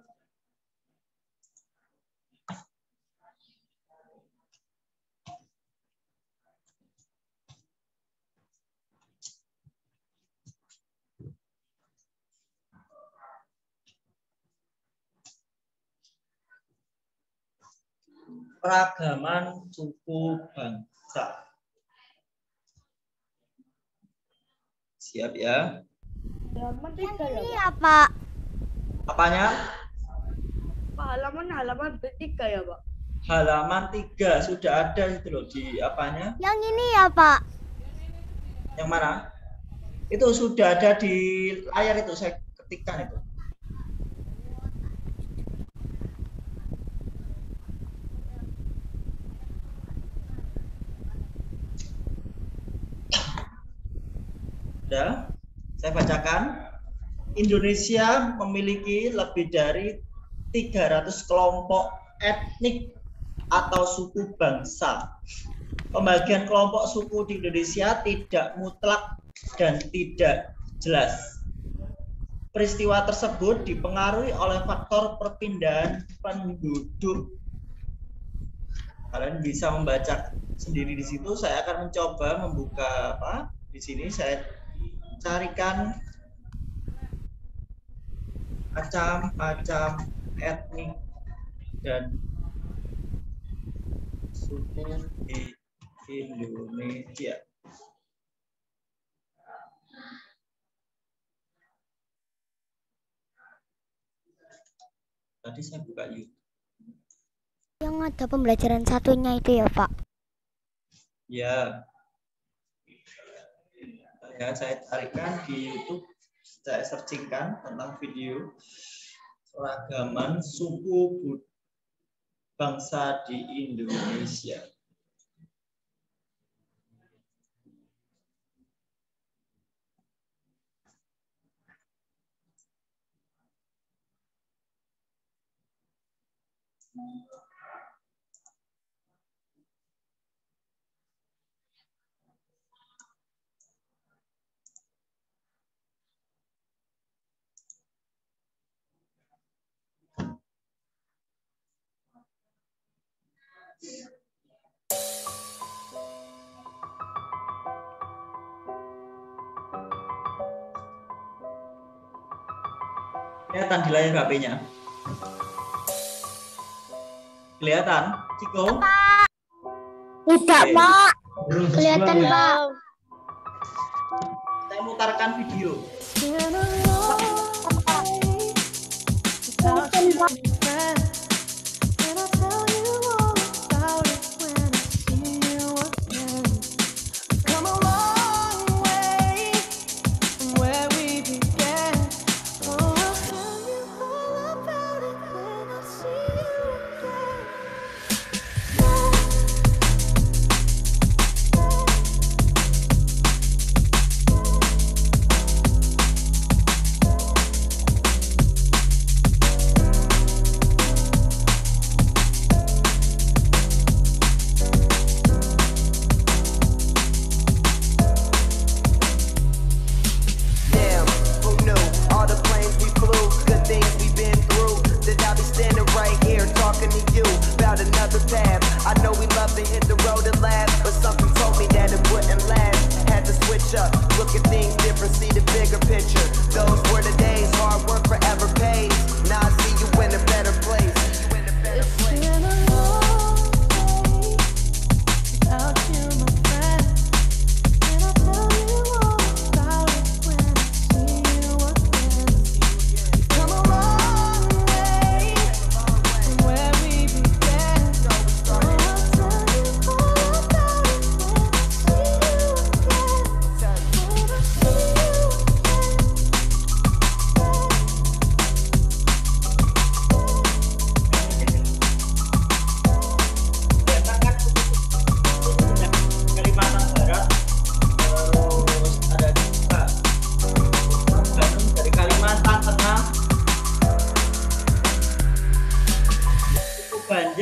Keragaman suku bangsa. Siap ya? Halaman tiga ya, Iya, Pak. Apanya? Pak. Halaman halaman tiga ya, Pak. Halaman tiga sudah ada itu loh di apanya? Yang ini ya, Pak. Yang mana? Itu sudah ada di layar itu, saya ketikkan itu. Sudah, saya bacakan. Indonesia memiliki lebih dari tiga ratus kelompok etnik atau suku bangsa. Pembagian kelompok suku di Indonesia tidak mutlak dan tidak jelas. Peristiwa tersebut dipengaruhi oleh faktor perpindahan penduduk. Kalian bisa membaca sendiri di situ. Saya akan mencoba membuka apa? Di sini saya carikan macam-macam etnik dan suku di Indonesia. Tadi saya buka YouTube. Yang ada pembelajaran satunya itu ya, Pak. Ya. Ya, saya carikan di YouTube, saya searchingkan tentang video keragaman suku bangsa di Indonesia. Kelihatan di layar H P-nya? Kelihatan, Ciko? Tidak, Oke. Pak. Kelihatan, Pak. Saya mutarkan video.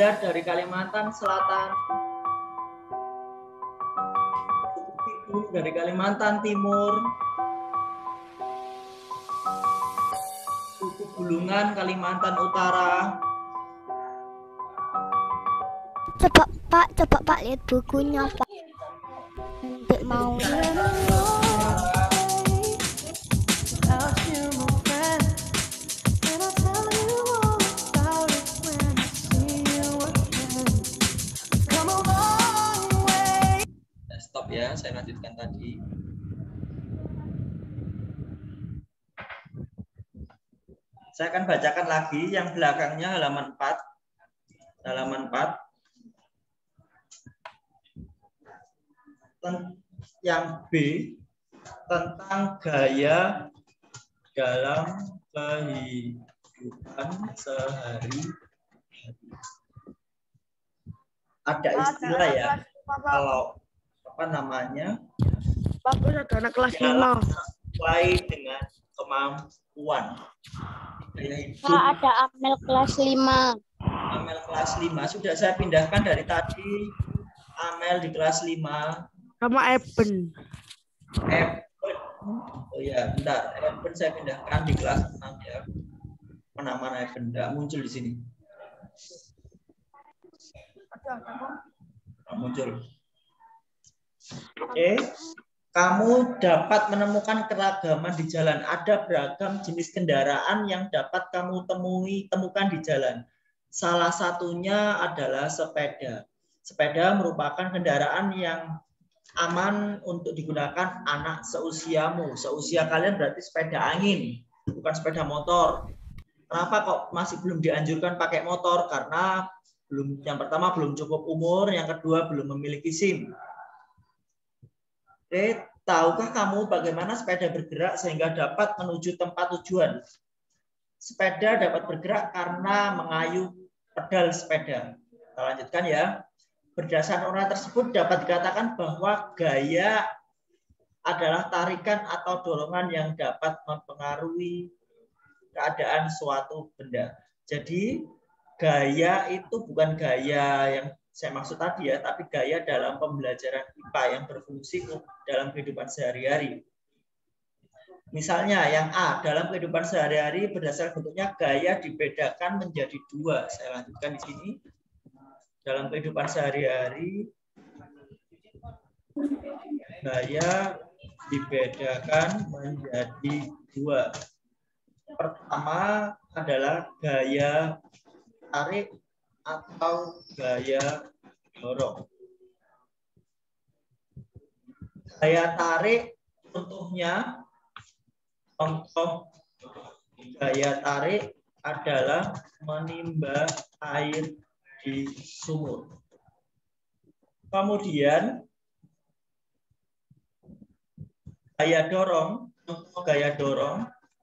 Gaya dari Kalimantan Selatan. Suku dari Kalimantan Timur. Suku Bulungan Kalimantan Utara. Coba Pak, coba Pak lihat bukunya Pak. Nanti mau. Stop ya, saya lanjutkan tadi. Saya akan bacakan lagi yang belakangnya halaman empat. Halaman empat. Yang B tentang gaya dalam kehidupan sehari-hari. Ada istilah ya, kalau apa namanya? Bagus ada anak kelas lima. Sesuai dengan kemampuan. Pak, ada Amel kelas lima. Amel kelas lima sudah saya pindahkan dari tadi. Amel di kelas lima. Sama Eben. Eben. Oh ya, bentar. Eben saya pindahkan di kelas enam ya. Mana-mana Eben enggak muncul di sini. Enggak muncul. Oke. Kamu dapat menemukan keragaman di jalan. Ada beragam jenis kendaraan yang dapat kamu temui temukan di jalan. Salah satunya adalah sepeda. Sepeda merupakan kendaraan yang aman untuk digunakan anak seusiamu. Seusia kalian berarti sepeda angin, bukan sepeda motor. Kenapa kok masih belum dianjurkan pakai motor? Karena belum, yang pertama belum cukup umur, yang kedua belum memiliki SIM. Oke, tahukah kamu bagaimana sepeda bergerak sehingga dapat menuju tempat tujuan? Sepeda dapat bergerak karena mengayuh pedal sepeda. Kita lanjutkan ya. Berdasarkan orang tersebut dapat dikatakan bahwa gaya adalah tarikan atau dorongan yang dapat mempengaruhi keadaan suatu benda. Jadi gaya itu bukan gaya yang saya maksud tadi ya, tapi gaya dalam pembelajaran I P A yang berfungsi dalam kehidupan sehari-hari. Misalnya yang A, dalam kehidupan sehari-hari berdasarkan bentuknya gaya dibedakan menjadi dua. Saya lanjutkan di sini. Dalam kehidupan sehari-hari gaya dibedakan menjadi dua. Pertama adalah gaya tarik atau gaya dorong. Gaya tarik contohnya, contoh gaya tarik adalah menimba air di sumur. Kemudian gaya dorong, contoh gaya dorong,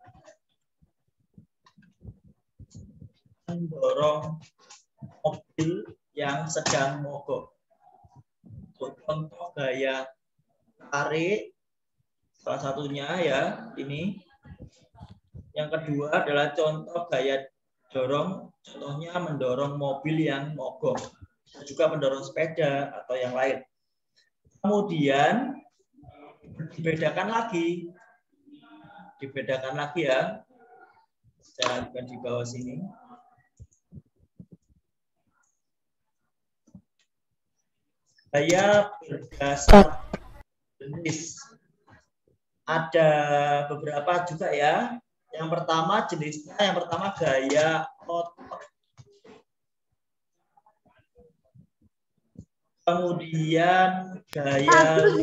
mendorong mobil yang sedang mogok. Contoh gaya tarik, salah satunya ya ini. Yang kedua adalah contoh gaya dorong, contohnya mendorong mobil yang mogok, juga mendorong sepeda atau yang lain. Kemudian dibedakan lagi, dibedakan lagi ya. Saya akan di bawah sini. Gaya berdasar jenis. Ada beberapa juga ya. Yang pertama jenisnya, yang pertama gaya otot. Kemudian gaya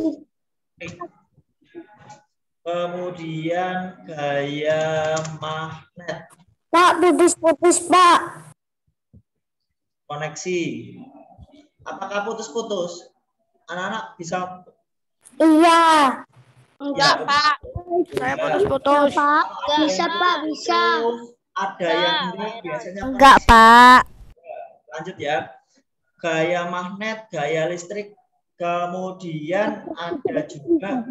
kemudian gaya magnet. Pak, putus-putus Pak. Koneksi. Apakah putus-putus? Anak-anak bisa? Iya. Enggak, Ya, Pak. Saya putus-putus. Pak. Bisa, Pak, bisa. Ada yang enggak, biasanya Enggak, Pak. Lanjut ya. Gaya magnet, gaya listrik. Kemudian ada juga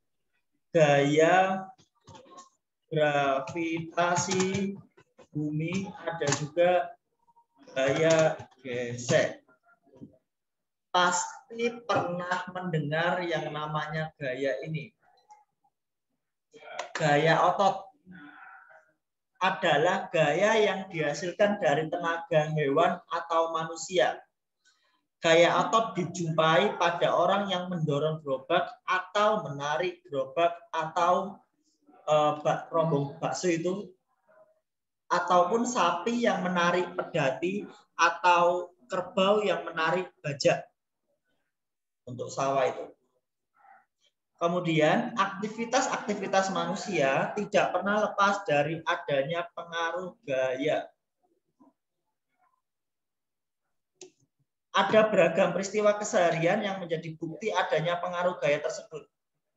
gaya gravitasi bumi. Ada juga gaya gesek. Pasti pernah mendengar yang namanya gaya ini. Gaya otot adalah gaya yang dihasilkan dari tenaga hewan atau manusia. Gaya otot dijumpai pada orang yang mendorong gerobak atau menarik gerobak atau eh, bak, rombong bakso itu, ataupun sapi yang menarik pedati atau kerbau yang menarik bajak untuk sawah itu. Kemudian aktivitas-aktivitas manusia tidak pernah lepas dari adanya pengaruh gaya. Ada beragam peristiwa keseharian yang menjadi bukti adanya pengaruh gaya tersebut.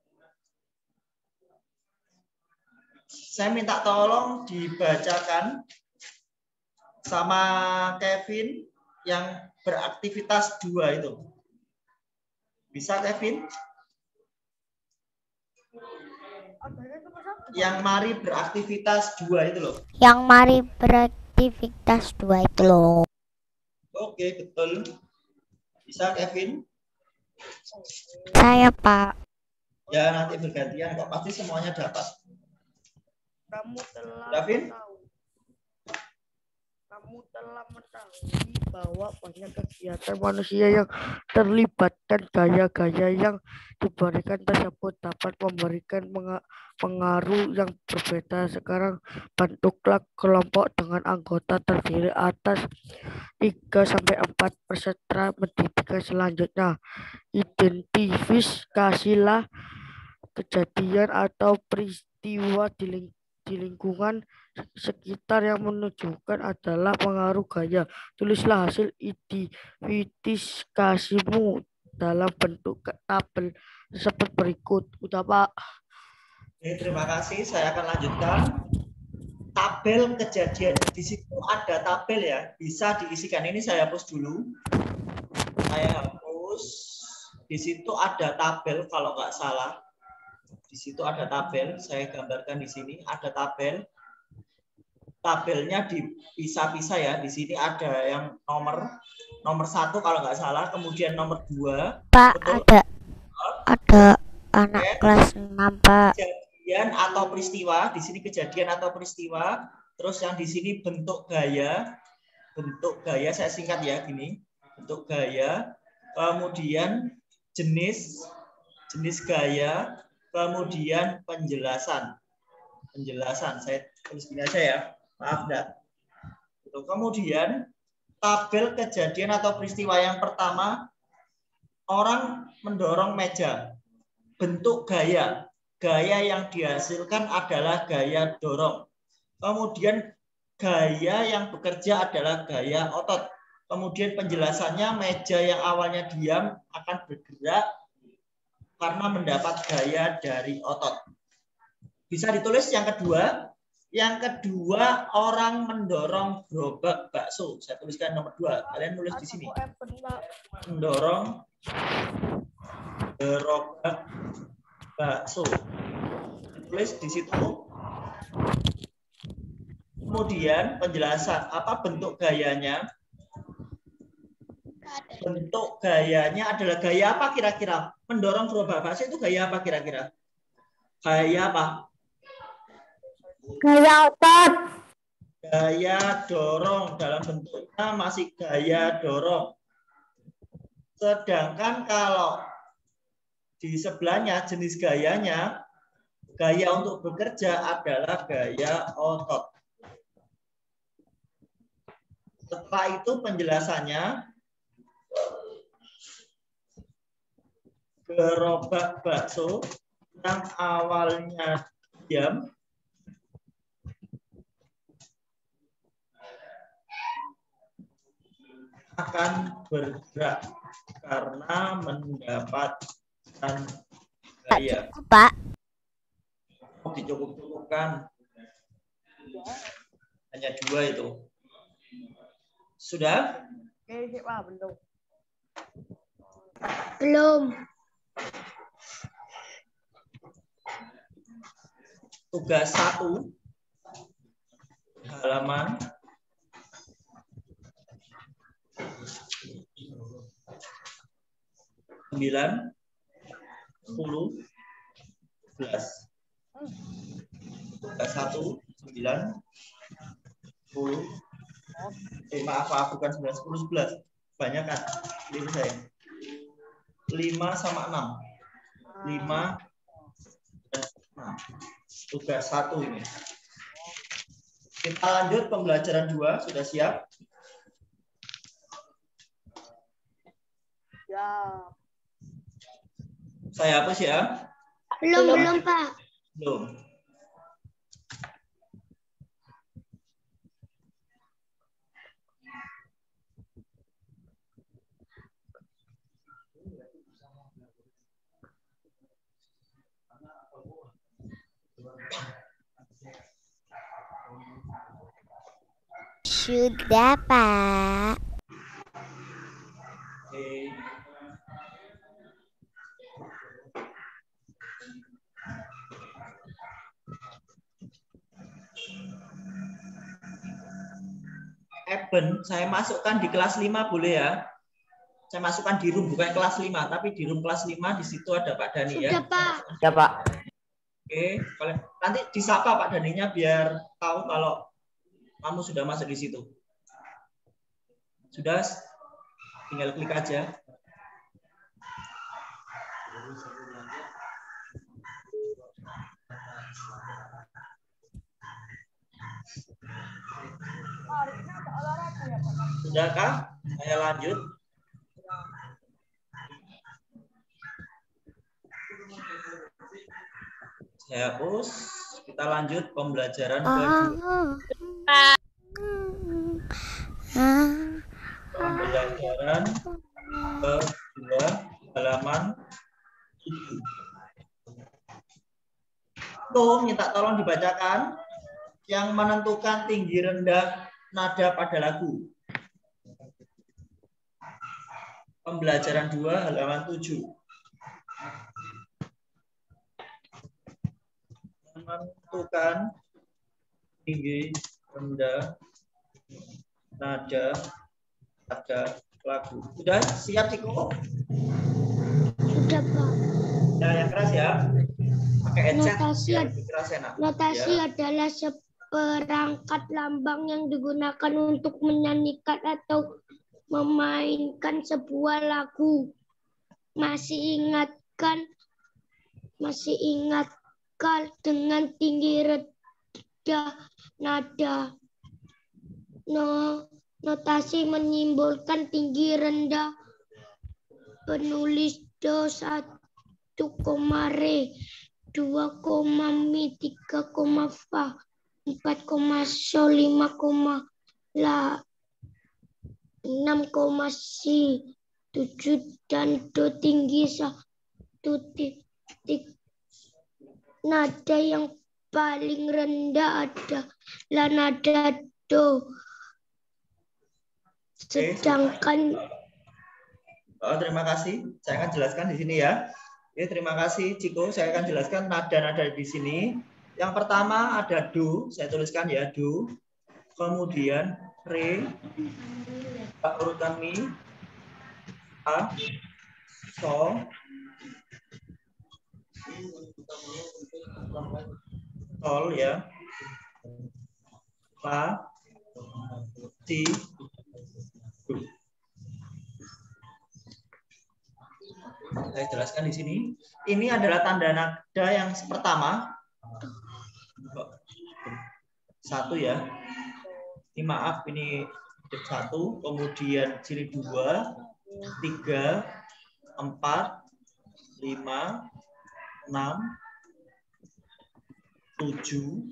Saya minta tolong dibacakan sama Kevin yang beraktivitas dua itu. Bisa Kevin? Yang mari beraktivitas dua itu loh. Yang mari beraktivitas dua itu loh. Oke, betul. Bisa Kevin? Saya Pak. Ya nanti bergantian kok, pasti semuanya dapat. Kamu telah Kevin? mengetahui, kamu telah mengetahui bahwa banyak kegiatan manusia yang terlibatkan gaya-gaya yang diberikan tersebut dapat memberikan pengaruh yang berbeda. Sekarang bentuklah kelompok dengan anggota terdiri atas tiga sampai empat peserta pendidikan selanjutnya. Identifikasilah kejadian atau peristiwa di, ling di lingkungan sekitar yang menunjukkan adalah pengaruh gaya. Tulislah hasil identifikasimu dalam bentuk tabel seperti berikut. Udah Pak. Oke, terima kasih. Saya akan lanjutkan. Tabel kejadian. Di situ ada tabel ya. Bisa diisikan. Ini saya hapus dulu. Saya hapus. Di situ ada tabel kalau nggak salah. Di situ ada tabel. Saya gambarkan di sini. Ada tabel. Tabelnya dipisah-pisah ya. Di sini ada yang nomor nomor satu kalau nggak salah. Kemudian nomor dua. Pak, betul? ada ada anak Oke. kelas enam Pak. Kejadian atau peristiwa, di sini kejadian atau peristiwa, terus yang di sini bentuk gaya, bentuk gaya saya singkat ya gini, bentuk gaya, kemudian jenis, jenis gaya, kemudian penjelasan, penjelasan saya tulis gini aja ya, maaf dah. Kemudian tabel kejadian atau peristiwa yang pertama, orang mendorong meja, bentuk gaya. Gaya yang dihasilkan adalah gaya dorong. Kemudian gaya yang bekerja adalah gaya otot. Kemudian penjelasannya meja yang awalnya diam akan bergerak karena mendapat gaya dari otot. Bisa ditulis yang kedua. Yang kedua orang mendorong gerobak bakso. Saya tuliskan nomor dua. Kalian tulis di sini. Mendorong gerobak bakso. Tulis di situ. Kemudian penjelasan apa bentuk gayanya? Bentuk gayanya adalah gaya apa kira-kira? Mendorong gerobak bakso itu gaya apa kira-kira? Gaya apa? Gaya otot. Gaya dorong, dalam bentuknya masih gaya dorong. Sedangkan kalau di sebelahnya jenis gayanya, gaya untuk bekerja adalah gaya otot. Setelah itu penjelasannya, gerobak bakso yang awalnya diam akan bergerak karena mendapatkan gaya. Pak. Oh, dicukup-cukupkan. Hanya dua itu. Sudah? Oke, Pak, belum. Belum. Tugas satu. Halaman sembilan, sepuluh, sebelas. Tugas satu, sembilan, sepuluh. Eh, maaf, maaf, bukan sembilan, sepuluh, sebelas. Banyak kan? Ini saya. lima sama enam. lima dan enam. Tugas satu ini. Kita lanjut pembelajaran dua. Sudah siap? Siap. Saya hapus ya? Belum, belum, Pak. Belum. Sudah, Pak. Oke. Eben, saya masukkan di kelas lima boleh ya? Saya masukkan di room, bukan kelas lima, tapi di room kelas lima di situ ada Pak Dani ya. Sudah, Pak. Ya, Pak. Oke, nanti disapa Pak Daninya biar tahu kalau kamu sudah masuk di situ. Sudah, tinggal klik aja. Sudahkah? Saya lanjut. Saya hapus. Kita lanjut pembelajaran kedua. Pembelajaran kedua halaman tujuh. Tuh, minta tolong dibacakan yang menentukan tinggi rendah nada pada lagu. Pembelajaran dua halaman tujuh. Menentukan tinggi rendah nada pada lagu. Sudah siap, Ciko? Sudah, Pak. Ya, yang keras ya. Pakai headset. Notasi, biar lebih keras enak. notasi Ya. adalah seperangkat lambang yang digunakan untuk menyanyikan atau memainkan sebuah lagu. Masih ingatkan, masih ingatkah dengan tinggi rendah nada? No, notasi menyimbolkan tinggi rendah. Penulis do satu koma re, dua koma mi, tiga koma fa, empat koma so, lima koma la, enam koma si, tujuh dan do tinggi satu titik. Nada yang paling rendah adalah nada do. Sedangkan Oh, terima kasih. Saya akan jelaskan di sini ya. Oke, terima kasih Ciko. Saya akan jelaskan nada-nada di sini. Yang pertama ada do, saya tuliskan ya do. Kemudian re, urutan mi, fa, sol, sol ya, la, si, do. Saya jelaskan di sini. Ini adalah tanda nada yang pertama. Satu ya. Ini maaf, ini satu. Kemudian sini dua, tiga, empat, lima, enam, tujuh.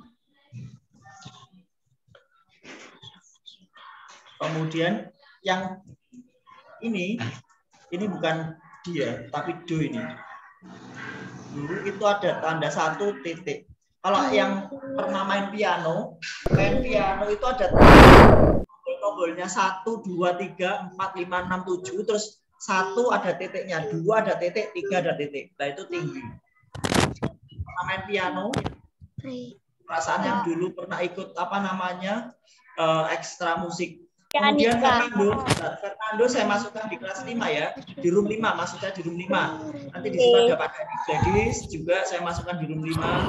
Kemudian yang ini, ini bukan dia, tapi do ini. Dulu itu ada tanda satu titik. Kalau yang pernah main piano, main piano itu ada tombol-tombolnya satu, dua, tiga, empat, lima, enam, tujuh, terus satu ada titiknya, dua ada titik, tiga ada titik. Nah itu tinggi. Pernah main piano, perasaan yang dulu pernah ikut apa namanya uh, ekstra musik Kemudian Fernando, Fernando saya masukkan di kelas lima ya, di room lima, maksudnya di room lima. Nanti di situ ada Pak Gadis juga saya masukkan di room lima.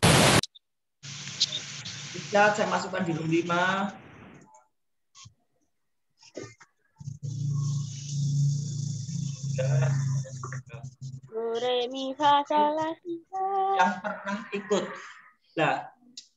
Richard saya masukkan di room lima. Yang pernah ikut. Nah,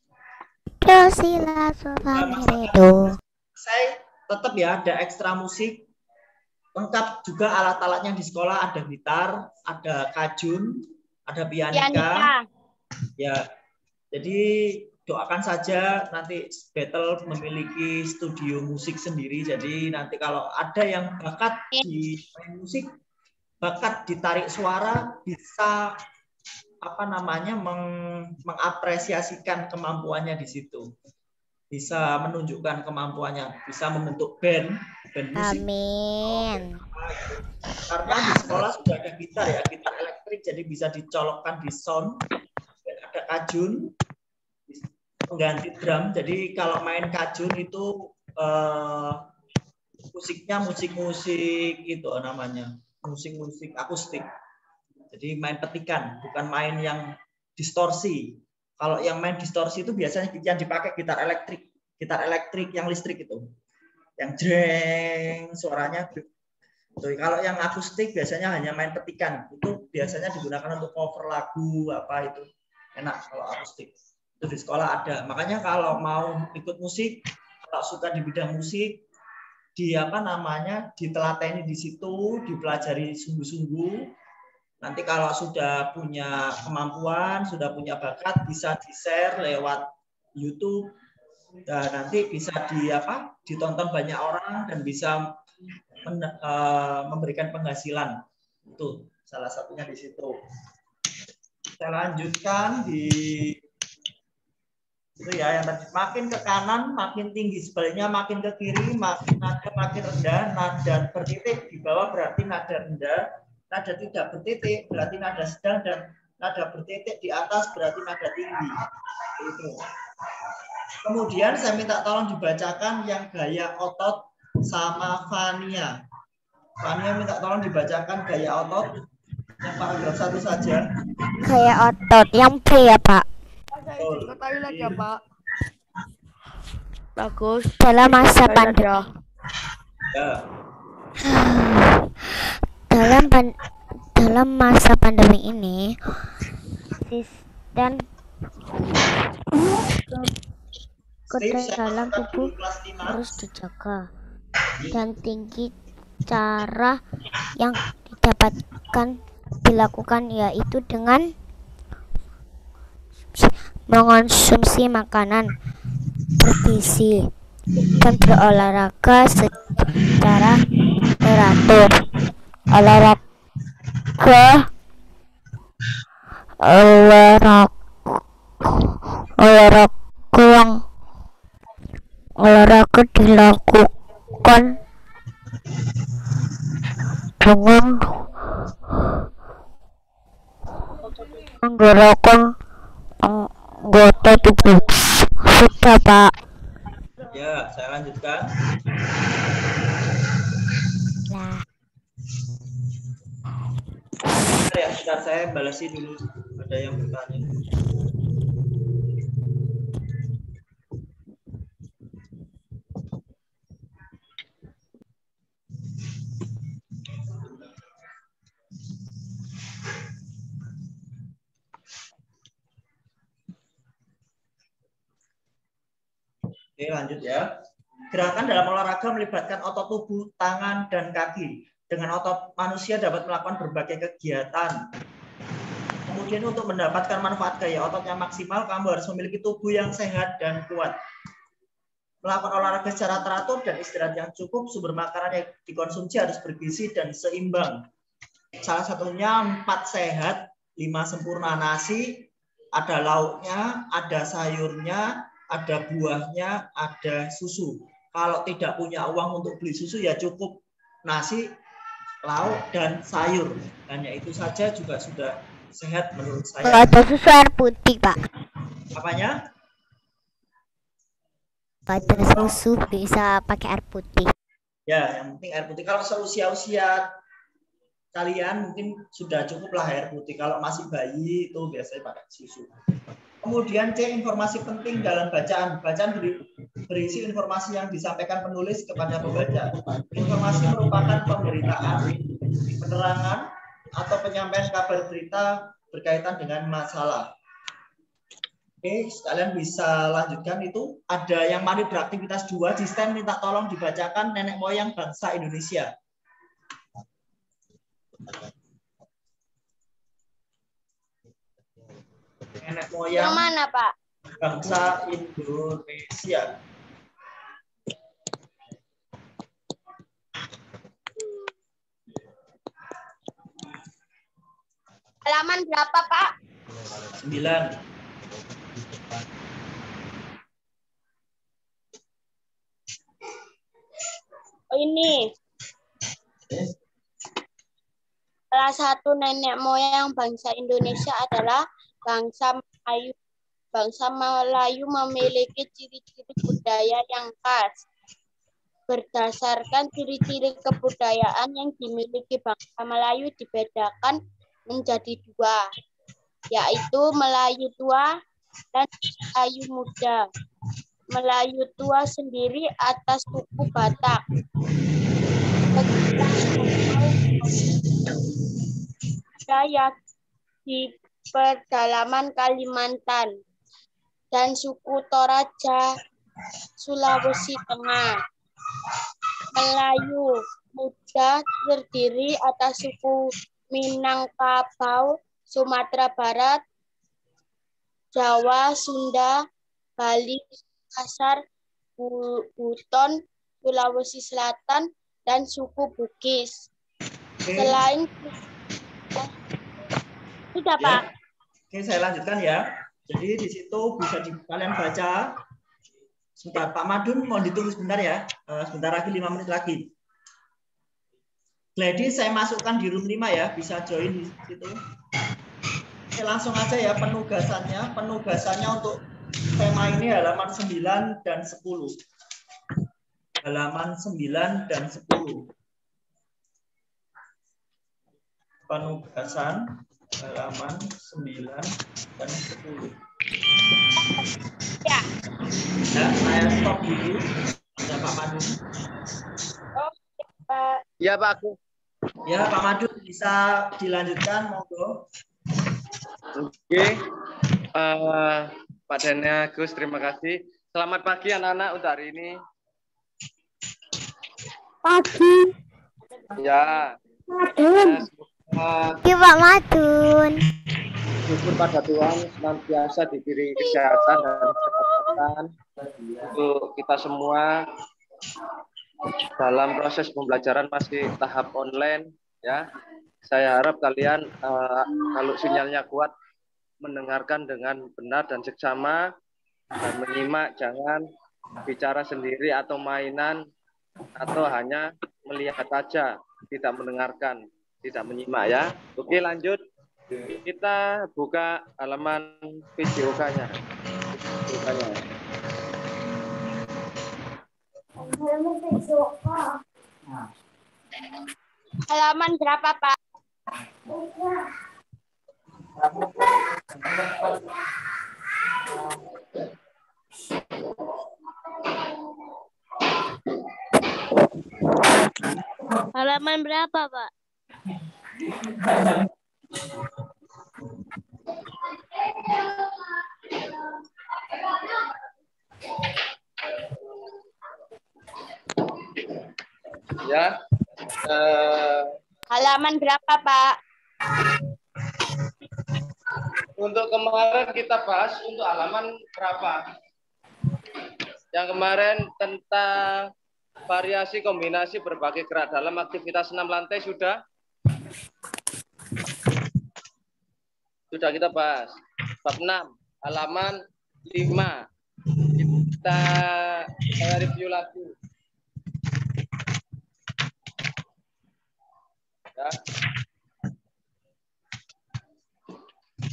saya tetap ya ada ekstra musik, lengkap juga alat-alatnya di sekolah, ada gitar, ada kajun, ada pianika. pianika. Ya, jadi doakan saja nanti Battle memiliki studio musik sendiri. Jadi nanti kalau ada yang bakat di main musik, bakat ditarik suara, bisa apa namanya meng, mengapresiasikan kemampuannya di situ, bisa menunjukkan kemampuannya, bisa membentuk band, band musik. Amin. Karena di sekolah sudah ada gitar ya, gitar elektrik, jadi bisa dicolokkan di sound, dan ada kajun, pengganti drum. Jadi kalau main kajun itu eh, musiknya musik-musik itu namanya, musik-musik akustik. Jadi main petikan, bukan main yang distorsi. Kalau yang main distorsi itu biasanya yang dipakai gitar elektrik, gitar elektrik yang listrik itu, yang jreng suaranya. Jadi kalau yang akustik biasanya hanya main petikan, itu biasanya digunakan untuk cover lagu apa itu, enak kalau akustik. Itu di sekolah ada. Makanya kalau mau ikut musik, kalau suka di bidang musik, di apa namanya ditelateni di situ, dipelajari sungguh-sungguh. Nanti kalau sudah punya kemampuan, sudah punya bakat, bisa di-share lewat YouTube, dan nanti bisa di apa ditonton banyak orang dan bisa men, uh, memberikan penghasilan. Itu salah satunya di situ. Saya lanjutkan di itu ya, yang tadi makin ke kanan makin tinggi, sebaliknya makin ke kiri makin nada makin rendah. Nada bertitik di bawah berarti nada rendah. Nada tidak bertitik berarti nada sedang, dan nada bertitik di atas berarti nada tinggi. Itu. Kemudian saya minta tolong dibacakan yang gaya otot sama Fania. Fania minta tolong dibacakan gaya otot yang paragraf satu saja. Gaya otot yang B ya Pak. Ke toilet ya Pak. Bagus. Dalam masa pandemi. Ya. Dalam pan dalam masa pandemi ini, sistem kekebalan tubuh harus dijaga, dan tinggi cara yang didapatkan dilakukan yaitu dengan mengonsumsi makanan bergizi dan berolahraga secara teratur. Olahraga olahraga olahraga yang olahraga dilakukan dengan menggerakkan anggota tubuh. Sudah Pak. Ya, saya lanjutkan. Nah. Ya, sebentar saya balasi dulu. Ada yang bertanya. Oke, lanjut ya. Gerakan dalam olahraga melibatkan otot tubuh, tangan, dan kaki. Dengan otot manusia dapat melakukan berbagai kegiatan. Kemudian untuk mendapatkan manfaat gaya otot yang maksimal, kamu harus memiliki tubuh yang sehat dan kuat. Melakukan olahraga secara teratur dan istirahat yang cukup, sumber makanan yang dikonsumsi harus bergizi dan seimbang. Salah satunya empat sehat, lima sempurna. Nasi, ada lauknya, ada sayurnya, ada buahnya, ada susu. Kalau tidak punya uang untuk beli susu, ya cukup nasi, lauk, dan sayur. Hanya itu saja juga sudah sehat menurut saya. Kalau ada susu air putih, Pak. Apanya? daripada susu bisa pakai air putih. Ya, yang penting air putih. Kalau seusia-usia kalian mungkin sudah cukup lah air putih. Kalau masih bayi itu biasanya pakai susu. Kemudian C, informasi penting dalam bacaan. Bacaan berisi informasi yang disampaikan penulis kepada pembaca. Informasi merupakan pemberitaan, penerangan, atau penyampaian kabar berita berkaitan dengan masalah. Oke, kalian bisa lanjutkan itu. Ada yang mari beraktivitas dua, di stand minta tolong dibacakan nenek moyang bangsa Indonesia. Nenek moyang Yang mana, Pak? bangsa Indonesia. Halaman berapa, Pak? sembilan. Oh, ini. Salah satu nenek moyang bangsa Indonesia adalah bangsa Melayu. Bangsa Melayu memiliki ciri-ciri budaya yang khas. Berdasarkan ciri-ciri kebudayaan yang dimiliki bangsa Melayu dibedakan menjadi dua, yaitu Melayu tua dan Melayu muda. Melayu tua sendiri atas suku Batak. Dayak di pedalaman Kalimantan dan suku Toraja Sulawesi Tengah. Melayu muda terdiri atas suku Minangkabau, Sumatera Barat, Jawa, Sunda, Bali, Makassar, Buton, Sulawesi Selatan, dan suku Bugis. Selain sudah, Ya. Pak. Oke, saya lanjutkan ya. Jadi di situ bisa di, kalian baca. Sebentar, Pak Madun mau ditunggu sebentar ya. Uh, sebentar lagi, lima menit lagi. Jadi saya masukkan di room lima ya, bisa join di situ. Oke, langsung aja ya penugasannya. Penugasannya untuk tema ini halaman sembilan dan sepuluh. Halaman sembilan dan sepuluh. Penugasan halaman sembilan dan sepuluh. Ya. Ya, saya stop dulu. Ada Pak Madun. Oh, Pak. Ya, Pak Agus. Ya, Pak Madun bisa dilanjutkan, monggo. Oke. Uh, Pak Dana Gus, terima kasih. Selamat pagi anak-anak untuk hari ini. Pagi. Ya. Madun. Uh, Iya, Pak Madun. syukur pada Tuhan senantiasa diberi kesehatan dan kesehatan untuk kita semua dalam proses pembelajaran masih tahap online ya. Saya harap kalian uh, kalau sinyalnya kuat mendengarkan dengan benar dan seksama dan menyimak, jangan bicara sendiri atau mainan atau hanya melihat saja, tidak mendengarkan, tidak menyimak ya. Oke, lanjut. Kita buka halaman P J O K-nya. Halaman berapa, Pak? Halaman berapa, Pak? Ya. Uh, Halaman berapa, Pak? Untuk kemarin kita bahas untuk halaman berapa? Yang kemarin tentang variasi kombinasi berbagai gerak dalam aktivitas enam lantai sudah? Sudah kita bahas. Bab enam, halaman lima. Kita saya review lagi. Ya.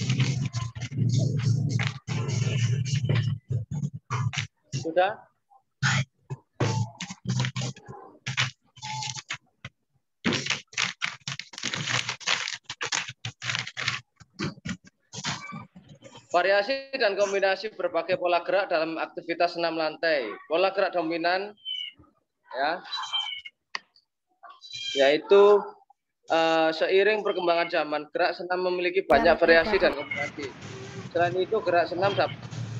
Sudah? Variasi dan kombinasi berbagai pola gerak dalam aktivitas senam lantai. Pola gerak dominan ya, yaitu uh, seiring perkembangan zaman, gerak senam memiliki banyak variasi dan kombinasi. Selain itu, gerak senam dapat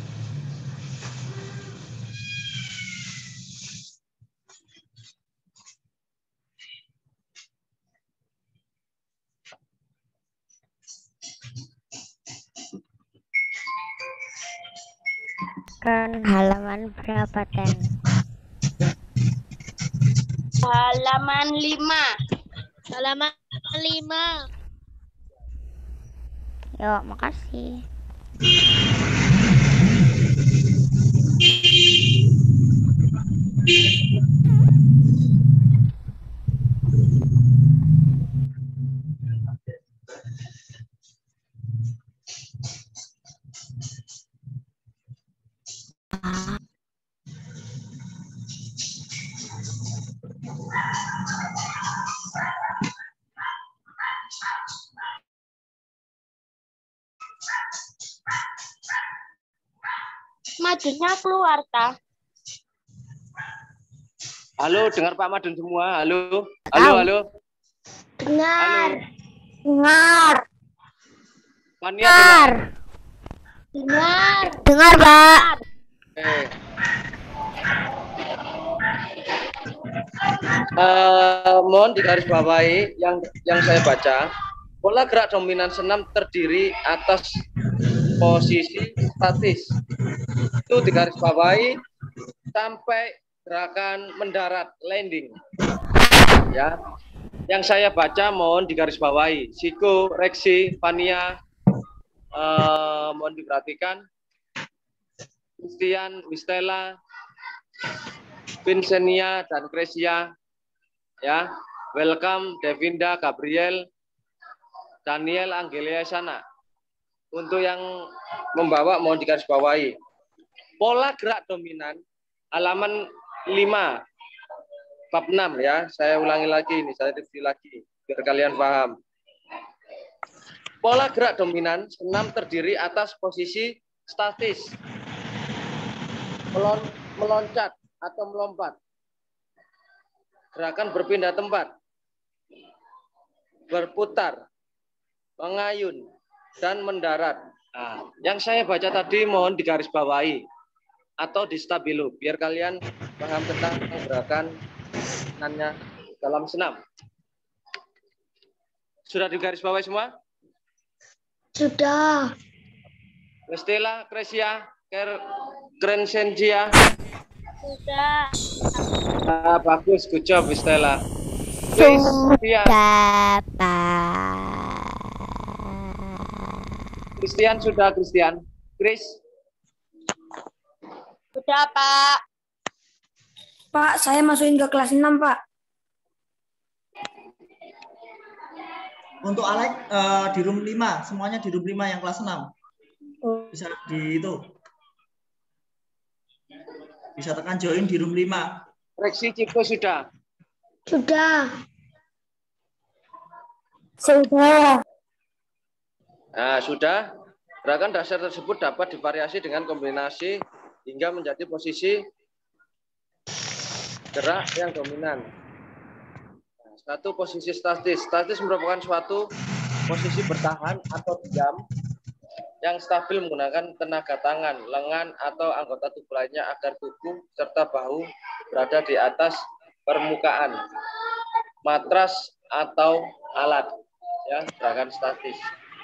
kan halaman berapa, Ten? Halaman lima. Halaman lima. Yuk, makasih. Majunya keluar, Ta. Halo, dengar Pak Madun semua. Halo. Halo, halo. Dengar. Halo. Dengar. Mania dengar. Dengar. Dengar, Pak. Eh. Uh, mohon digarisbawahi yang yang saya baca. Pola gerak dominan senam terdiri atas posisi statis. Itu digarisbawahi sampai gerakan mendarat landing. Ya. Yang saya baca mohon digarisbawahi. Siko, Reksi, Fania, uh, mohon diperhatikan. Christian, Wistela, Vincenia dan Kresia. Ya. Welcome Devinda, Gabriel, Daniel, Angelia sana. Untuk yang membawa mohon digarisbawahi. Pola gerak dominan halaman lima bab enam ya. Saya ulangi lagi ini, saya review lagi biar kalian paham. Pola gerak dominan senam terdiri atas posisi statis. Melon, meloncat atau melompat. Gerakan berpindah tempat. Berputar, mengayun, dan mendarat. Nah, yang saya baca tadi mohon digarisbawahi atau di stabilo biar kalian paham tentang gerakan senamnya dalam senam. Sudah digarisbawahi semua? Sudah. Westela, Kresia, Ker, Krensensia. Sudah. Ah, bagus, good job Westela. Sudah, Pak. Christian sudah, Christian. Chris. Sudah, Pak. Pak, saya masukin ke kelas enam, Pak. Untuk Alex uh, di room lima, semuanya di room lima yang kelas enam. Bisa di itu. Bisa tekan join di room lima. Reksi Ciko sudah. Sudah. Sudah. Nah, sudah. Gerakan dasar tersebut dapat divariasi dengan kombinasi hingga menjadi posisi gerak yang dominan. Nah, satu posisi statis. Statis merupakan suatu posisi bertahan atau diam yang stabil menggunakan tenaga tangan, lengan, atau anggota tubuh lainnya agar tubuh serta bahu berada di atas permukaan matras atau alat. Ya, gerakan statis.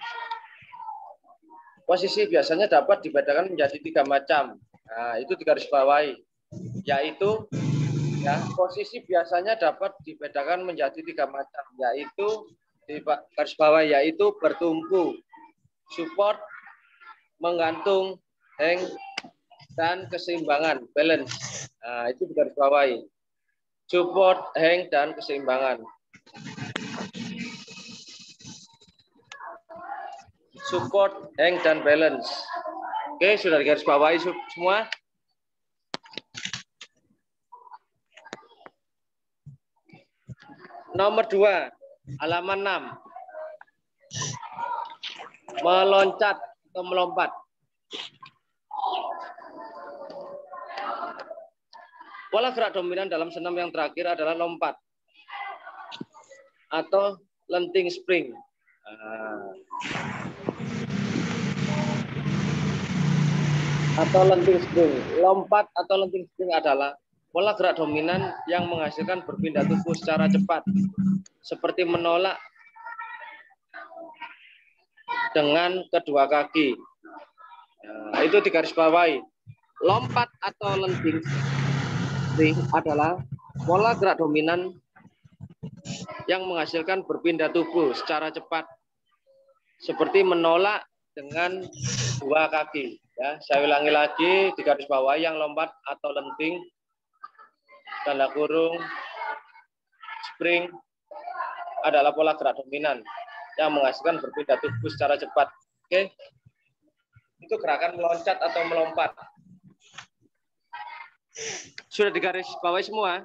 Posisi biasanya dapat dibedakan menjadi tiga macam. Nah, itu digarisbawahi, yaitu ya posisi biasanya dapat dibedakan menjadi tiga macam, yaitu di garis bawah yaitu bertumpu, support, menggantung, hang, dan keseimbangan, balance. Nah, itu digarisbawahi. Support, hang, dan keseimbangan. Support, hang, dan balance. Oke, sudah digarisbawahi semua. Nomor dua, halaman enam. Meloncat atau melompat. Pola gerak dominan dalam senam yang terakhir adalah lompat atau lenting spring. Nah. Atau lenting spring. Lompat atau lenting spring adalah pola gerak dominan yang menghasilkan berpindah tubuh secara cepat, seperti menolak dengan kedua kaki. Nah, itu digarisbawahi. Lompat atau lenting spring adalah pola gerak dominan yang menghasilkan berpindah tubuh secara cepat, seperti menolak dengan dua kaki. Ya, saya ulangi lagi, digarisbawahi yang lompat atau lenting, tanda kurung, spring adalah pola gerak dominan yang menghasilkan berpindah tubuh secara cepat. Oke, itu gerakan meloncat atau melompat. Sudah digarisbawahi semua?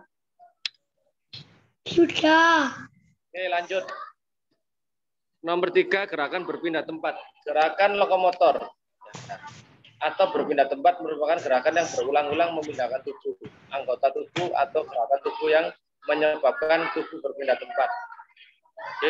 Sudah. Oke, lanjut. Nomor tiga, gerakan berpindah tempat. Gerakan lokomotor atau berpindah tempat merupakan gerakan yang berulang-ulang memindahkan tubuh, anggota tubuh atau gerakan tubuh yang menyebabkan tubuh berpindah tempat. Oke.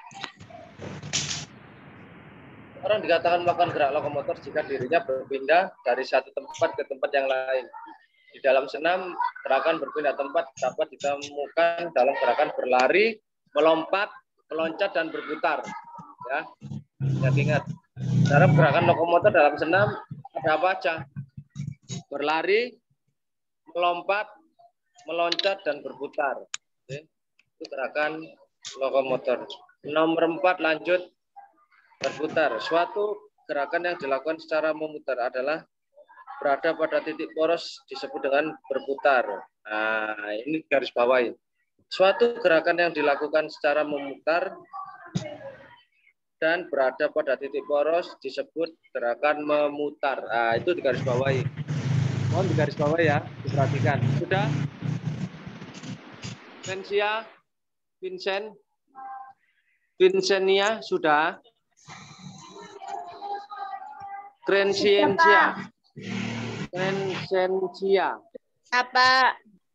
Orang dikatakan melakukan gerak lokomotor jika dirinya berpindah dari satu tempat ke tempat yang lain. Di dalam senam, gerakan berpindah tempat dapat ditemukan dalam gerakan berlari, melompat, meloncat, dan berputar. Ya, ingat-ingat. Dalam gerakan lokomotor dalam senam ada apa aja? Berlari, melompat, meloncat, dan berputar. Oke. Itu gerakan lokomotor. Nomor empat, lanjut. Berputar. Suatu gerakan yang dilakukan secara memutar adalah berada pada titik poros disebut dengan berputar. Nah, ini garis bawahi. Suatu gerakan yang dilakukan secara memutar dan berada pada titik poros disebut gerakan memutar. Nah, itu digarisbawahi. Mohon digarisbawahi ya, diperhatikan. Sudah? Vincia, Vincent, Vincenia, sudah? Crescentia, Crescentia. Apa?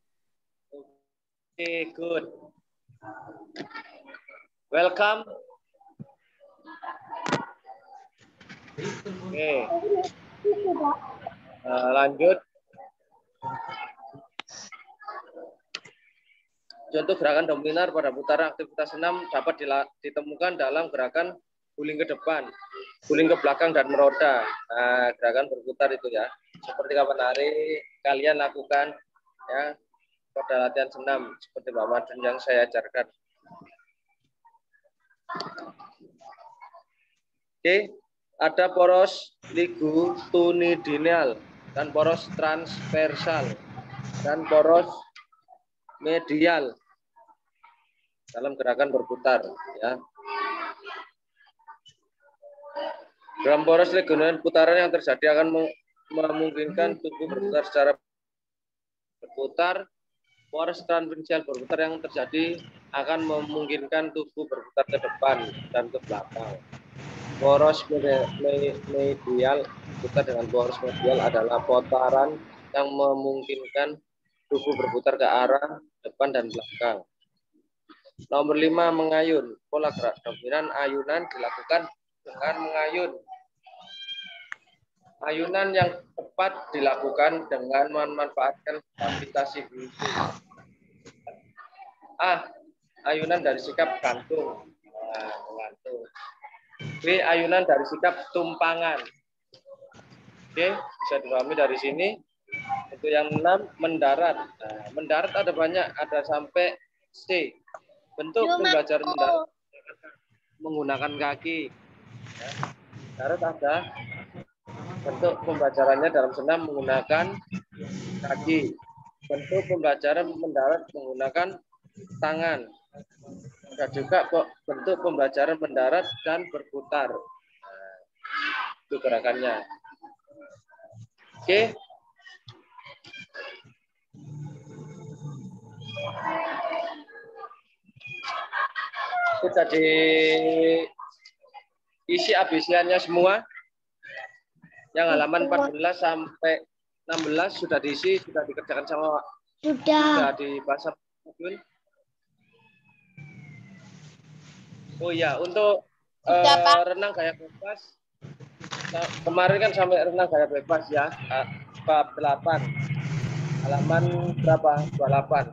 Oke, good. Welcome. Oke. Nah, lanjut. Contoh gerakan dominar pada putaran aktivitas senam dapat ditemukan dalam gerakan guling ke depan, guling ke belakang, dan meroda. Nah, gerakan berputar itu ya. Seperti kapan hari kalian lakukan ya pada latihan senam seperti Mbak Madun yang saya ajarkan. Oke, ada poros longitudinal dan poros transversal dan poros medial dalam gerakan berputar ya. Dalam poros longitudinal, putaran yang terjadi akan memungkinkan tubuh berputar secara berputar. Poros transversal berputar yang terjadi akan memungkinkan tubuh berputar ke depan dan ke belakang. Poros medial, berputar dengan poros medial adalah putaran yang memungkinkan tubuh berputar ke arah depan dan belakang. Nomor lima, mengayun. Pola gerak dominan ayunan dilakukan dengan mengayun. Ayunan yang tepat dilakukan dengan memanfaatkan gravitasi bumi. A. Ayunan dari sikap gantung. Nah, gantung. B. Ayunan dari sikap tumpangan. Oke, bisa dipahami dari sini. Itu yang enam, mendarat. Nah, mendarat ada banyak, ada sampai C. Bentuk pembelajaran mendarat menggunakan kaki. Ya. Mendarat ada. Bentuk pembelajarannya dalam senam menggunakan kaki. Bentuk pembelajaran mendarat menggunakan tangan. Ada juga bentuk pembelajaran mendarat dan berputar. Nah, itu gerakannya. Oke. Sudah diisi A B C-nya semua. Yang halaman empat belas sampai enam belas sudah diisi, sudah dikerjakan sama Sudah. Sudah dibahas. Oh ya, untuk uh, renang gaya bebas. Nah, kemarin kan sampai renang gaya bebas ya. Uh, bab delapan. Halaman berapa? dua puluh delapan.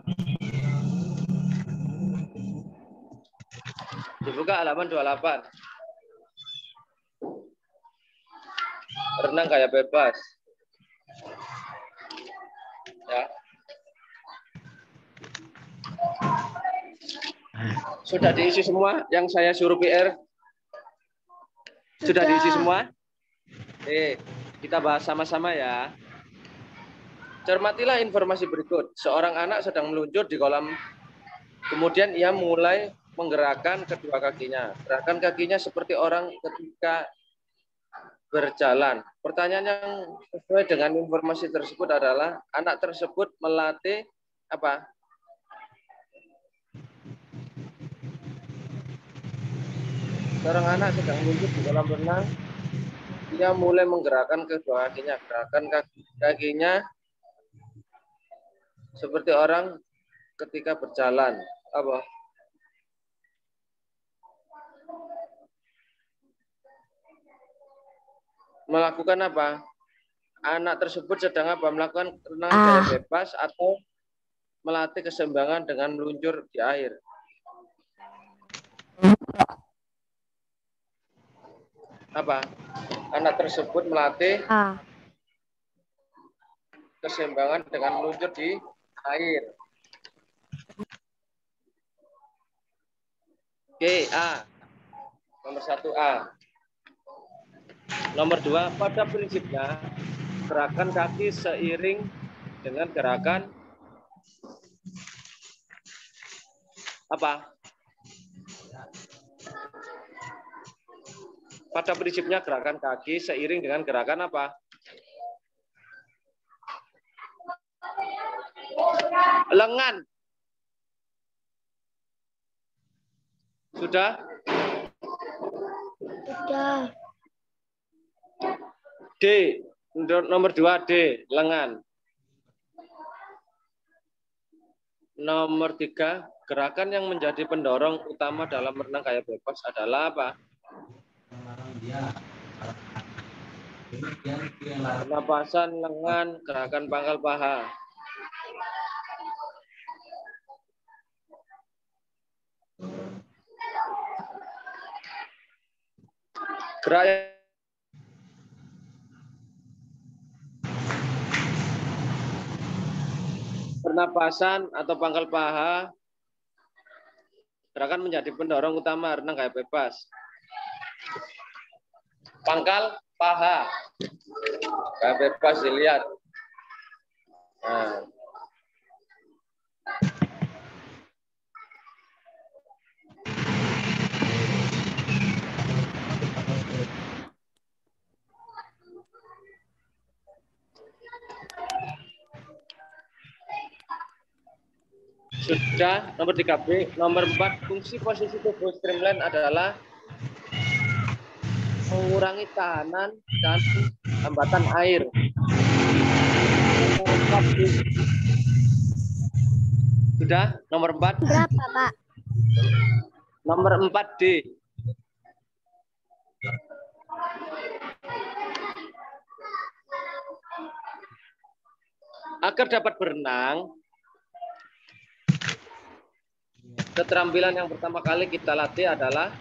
Dibuka halaman dua puluh delapan. Renang gaya bebas. Ya. Sudah diisi semua yang saya suruh P R? Sudah, Sudah diisi semua? Eh, kita bahas sama-sama ya. Cermatilah informasi berikut. Seorang anak sedang meluncur di kolam. Kemudian ia mulai menggerakkan kedua kakinya. Gerakan kakinya seperti orang ketika berjalan. Pertanyaan yang sesuai dengan informasi tersebut adalah anak tersebut melatih apa? Seorang anak sedang meluncur di kolam renang. Dia mulai menggerakkan kedua kakinya. Gerakan kaki, kakinya seperti orang ketika berjalan. Apa? Melakukan apa? Anak tersebut sedang apa? Melakukan renang gaya ah. bebas atau melatih keseimbangan dengan meluncur di air. Apa? Anak tersebut melatih ah. keseimbangan dengan meluncur di air. Oke, A. Nomor satu A. Nomor dua, pada prinsipnya gerakan kaki seiring dengan gerakan apa? Pada prinsipnya gerakan kaki seiring dengan gerakan apa? Lengan. Sudah? Sudah. D, nomor dua D, lengan. Nomor tiga, gerakan yang menjadi pendorong utama dalam renang gaya bebas adalah apa? Pernapasan, lengan, gerakan pangkal paha. Gerak pernapasan atau pangkal paha, gerakan menjadi pendorong utama renang gaya bebas. Pangkal paha, gaya bebas dilihat. Nah. Sudah, nomor tiga B. Nomor empat, fungsi posisi tubuh streamline adalah mengurangi tahanan dan hambatan air. Nomor empat D. Sudah, nomor empat. Berapa, Pak? Nomor empat D. Agar dapat berenang, keterampilan yang pertama kali kita latih adalah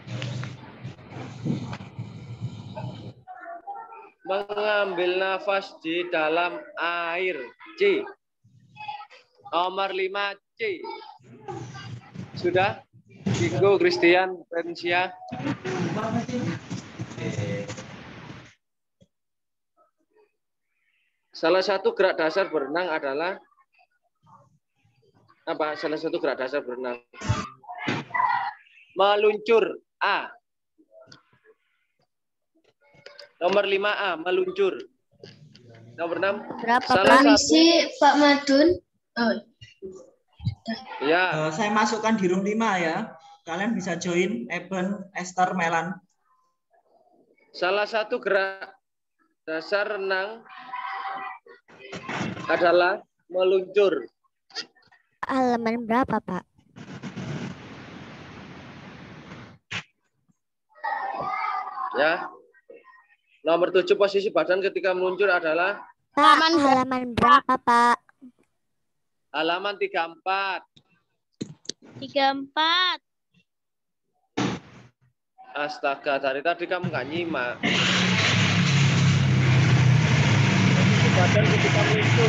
mengambil nafas di dalam air. C. Nomor lima C. Sudah? Diego, Christian, Frencia. Salah satu gerak dasar berenang adalah apa? Salah satu gerak dasar berenang. Meluncur. A. Nomor lima A, meluncur. Nomor enam. Berapa, salah Pak? Satu, Pak Madun. Oh. Ya. Uh, saya masukkan di room lima ya. Kalian bisa join, Eben, Esther, Melan. Salah satu gerak dasar renang adalah meluncur. Halaman berapa, Pak? Ya. Nomor tujuh, posisi badan ketika meluncur adalah Pak, halaman berapa, Pak? halaman tiga puluh empat. tiga puluh empat. Astaga, dari tadi kamu nggak nyimak. Posisi badan ketika meluncur.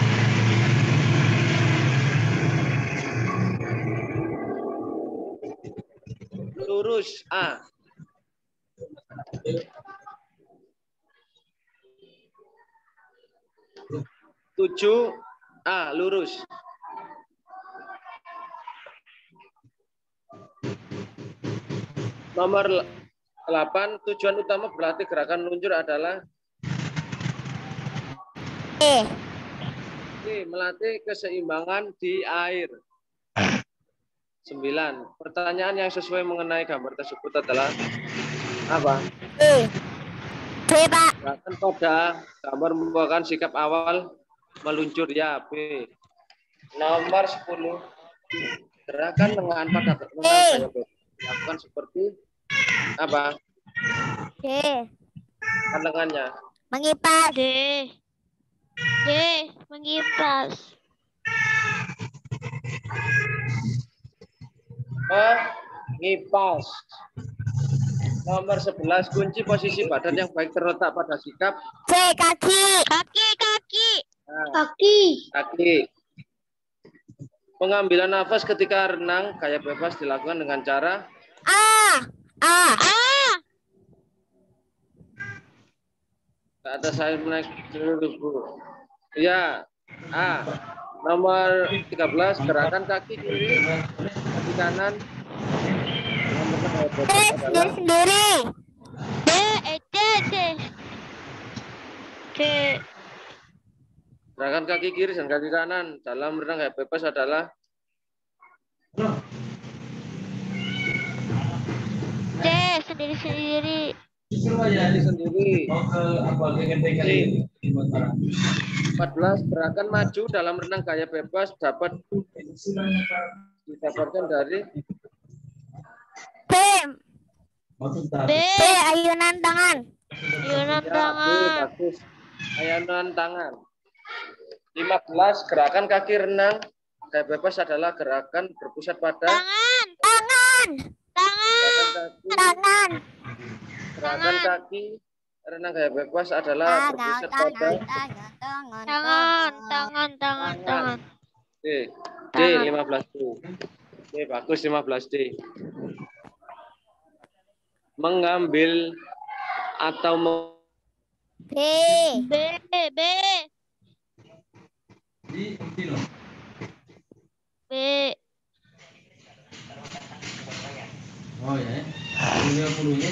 Lurus A. Tujuh A, lurus. Nomor delapan, tujuan utama berlatih gerakan meluncur adalah E. E, melatih keseimbangan di air. Sembilan, pertanyaan yang sesuai mengenai gambar tersebut adalah apa? E. B, Pak. Gerakan pada gambar merupakan sikap awal meluncur, ya. B. Nomor sepuluh, gerakan lengan pada lengan dilakukan seperti apa? D. Kan lengannya. Mengipas. D. D. Mengipas. Mengipas. Nomor sebelas, kunci posisi badan yang baik terletak pada sikap C, kaki. Kaki, kaki. nah, Kaki. kaki. Pengambilan nafas ketika renang gaya bebas dilakukan dengan cara A. A. A. ke atas saya menaik dulu. Ya. A. Nomor tiga belas, gerakan kaki kiri, kaki kanan. D, sendiri-sendiri. D. Eh, D. D. D. Gerakan kaki kiri dan kaki kanan dalam renang gaya bebas adalah D. Sendiri-sendiri. sendiri sendiri. empat belas, gerakan maju dalam renang gaya bebas dapat didapatkan dari B. B. B, ayunan tangan. Ayunan ya, tangan. B, bagus. Ayunan tangan. lima belas, gerakan kaki renang gaya bebas adalah gerakan berpusat pada Tangan. Tangan. Tangan. gerakan kaki. Tangan. Gerakan kaki renang gaya bebas adalah berpusat pada tangan, Tangan. Tangan. Tangan. Tangan. D. D, lima belas D. D, bagus, lima belas D. Mengambil atau meng B. B. B. B. Oh ya. Punya bulunya.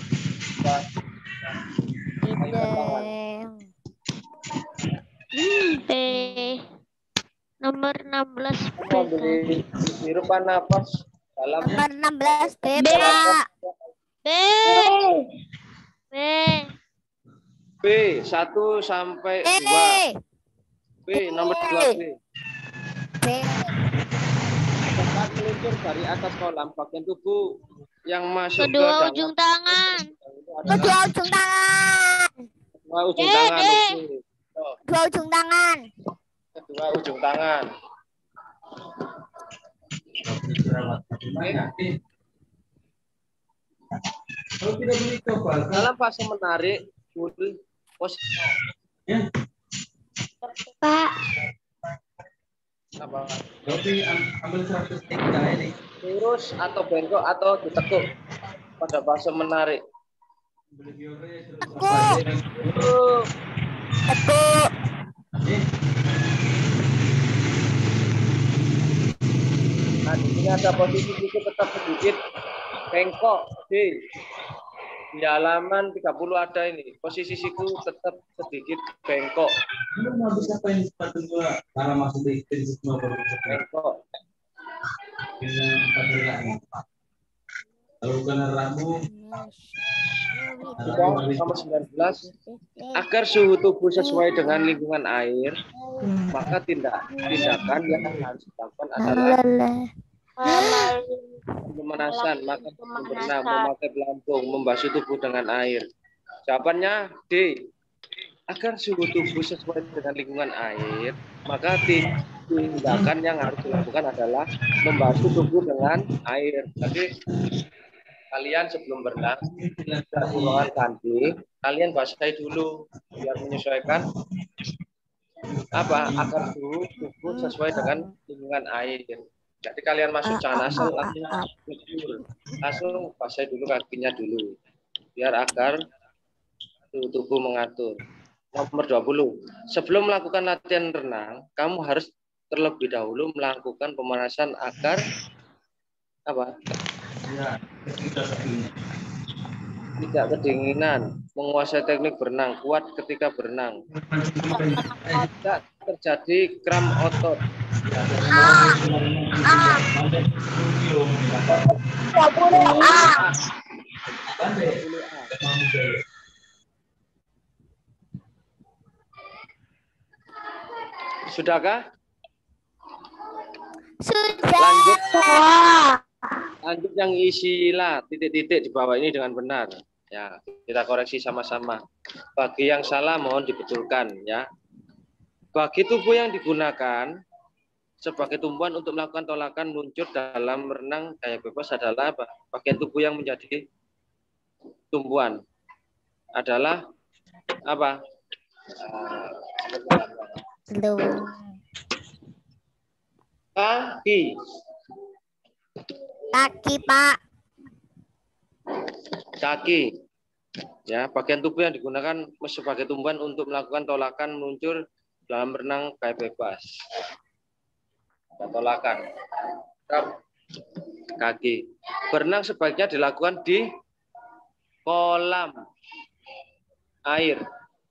B. Nomor enam belas. memberi hirupan nafas dalam Nomor enam belas B, B. Pak. B. B. B satu sampai B. dua. B nomor dua B. B. Tempat meluncur dari atas kolam bagian tubuh yang masuk Kedua ke dalam ujung tangan. Kedua ujung tangan. kedua ujung D, tangan. D. Oke. Oh, Kedua ujung tangan. kedua ujung tangan. Kalau tidak boleh coba, Dalam fase menarik, posisi Pak. apa? Robi ambil seratus tiga ini. Lurus atau bengkok atau ditekuk pada fase menarik. Tekuk. Tekuk. Tekuk. Nah, di sini ada posisi siku tetap sedikit bengkok. D. Di halaman tiga puluh ada ini. Posisi siku tetap sedikit bengkok. Belum habis apa ini sepatu dua cara masuk di semua baru Bengkok. dengan empat Sudah, nomor sembilan belas. Agar suhu tubuh sesuai dengan lingkungan air, maka tindak tindakan yang harus dilakukan adalah pemanasan, maka berenang, memakai pelampung, membasuh tubuh dengan air. Jawabannya D. Agar suhu tubuh sesuai dengan lingkungan air, maka tindakan yang harus dilakukan adalah membasuh tubuh dengan air. Jadi kalian sebelum berenang, tidak di ruangan ganti, kalian basahi dulu biar menyesuaikan apa agar suhu tubuh sesuai dengan lingkungan air. Jadi kalian masuk canasel langsung langsung basahi dulu kakinya dulu, biar agar suhu tubuh mengatur. Nomor dua puluh. Sebelum melakukan latihan renang, kamu harus terlebih dahulu melakukan pemanasan agar apa? Tidak kedinginan, menguasai teknik berenang, kuat ketika berenang. Tidak terjadi kram otot. Sudahkah? Sudah. Lanjut. Lanjut yang isilah titik-titik di bawah ini dengan benar. Ya, kita koreksi sama-sama. Bagi yang salah mohon dibetulkan ya. Bagi tubuh yang digunakan sebagai tumpuan untuk melakukan tolakan luncur dalam renang gaya bebas adalah apa? Bagian tubuh yang menjadi tumpuan adalah apa? Kaki. Kaki, Pak. Kaki. Ya, bagian tubuh yang digunakan sebagai tumpuan untuk melakukan tolakan meluncur dalam renang gaya bebas. Tolakan. Kaki. Berenang sebaiknya dilakukan di kolam air.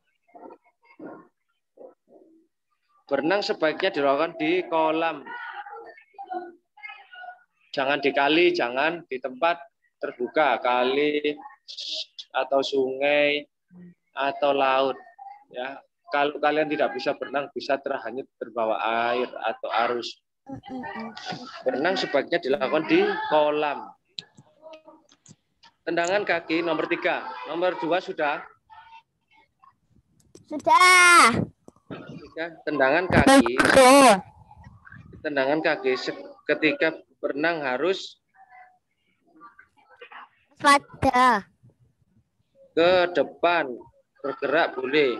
Berenang sebaiknya dilakukan di kolam. Jangan di kali, jangan di tempat terbuka, kali atau sungai atau laut. Ya, kalau kalian tidak bisa berenang, bisa terhanyut terbawa air atau arus. Berenang sebaiknya dilakukan di kolam. Tendangan kaki nomor tiga, nomor dua sudah. Sudah. Tiga, tendangan kaki. Tendangan kaki ketika berenang harus pada ke depan, bergerak boleh.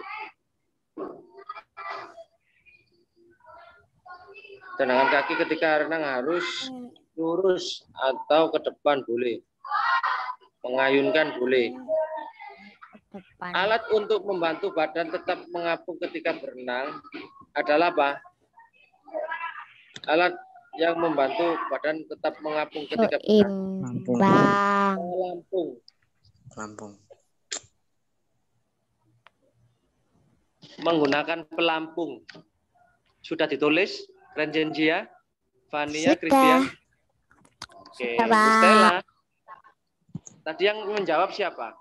Tendangan kaki ketika renang harus lurus atau ke depan boleh. Mengayunkan boleh. Alat untuk membantu badan tetap mengapung ketika berenang adalah apa? Alat yang membantu badan tetap mengapung ketika berenang. Lampung. Lampung. Menggunakan pelampung. Sudah ditulis? Renjenjia, Vania, Christian. Oke, Stella. Tadi yang menjawab siapa?